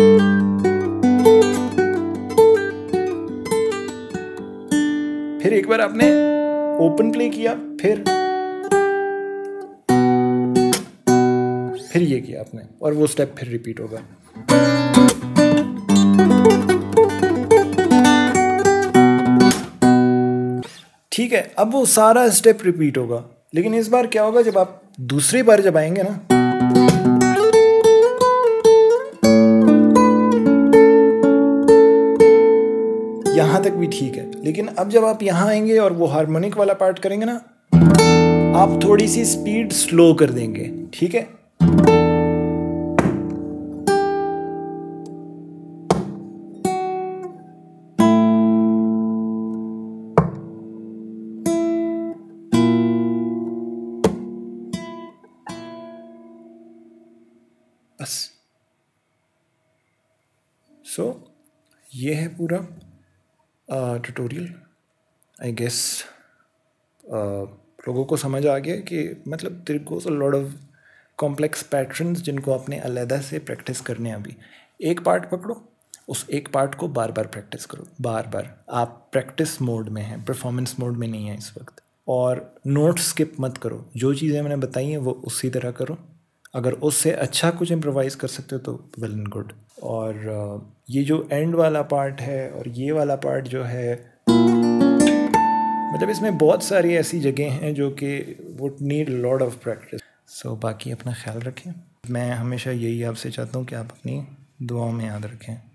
फिर एक बार आपने ओपन प्ले किया, फिर ये किया आपने, और वो स्टेप फिर रिपीट होगा। ठीक है, अब वो सारा स्टेप रिपीट होगा, लेकिन इस बार क्या होगा, जब आप दूसरी बार जब आएंगे ना, यहां तक भी ठीक है, लेकिन अब जब आप यहां आएंगे और वो हार्मोनिक वाला पार्ट करेंगे ना, आप थोड़ी सी स्पीड स्लो कर देंगे, ठीक है। बस सो ये है पूरा ट्यूटोरियल। आई गेस लोगों को समझ आ गया कि मतलब there goes a lot of complex patterns जिनको आपने अलहदा से प्रैक्टिस करने हैं। अभी एक पार्ट पकड़ो, उस एक पार्ट को बार बार प्रैक्टिस करो, बार बार। आप प्रैक्टिस मोड में हैं, परफॉर्मेंस मोड में नहीं है इस वक्त। और नोट स्किप मत करो, जो चीज़ें मैंने बताई हैं वो उसी तरह करो। अगर उससे अच्छा कुछ इम्प्रोवाइज़ कर सकते हो तो वेल एंड गुड। और ये जो एंड वाला पार्ट है और ये वाला पार्ट जो है, मतलब इसमें बहुत सारी ऐसी जगह हैं जो कि would need lot of practice. So बाकी अपना ख्याल रखें। मैं हमेशा यही आपसे चाहता हूँ कि आप अपनी दुआओं में याद रखें।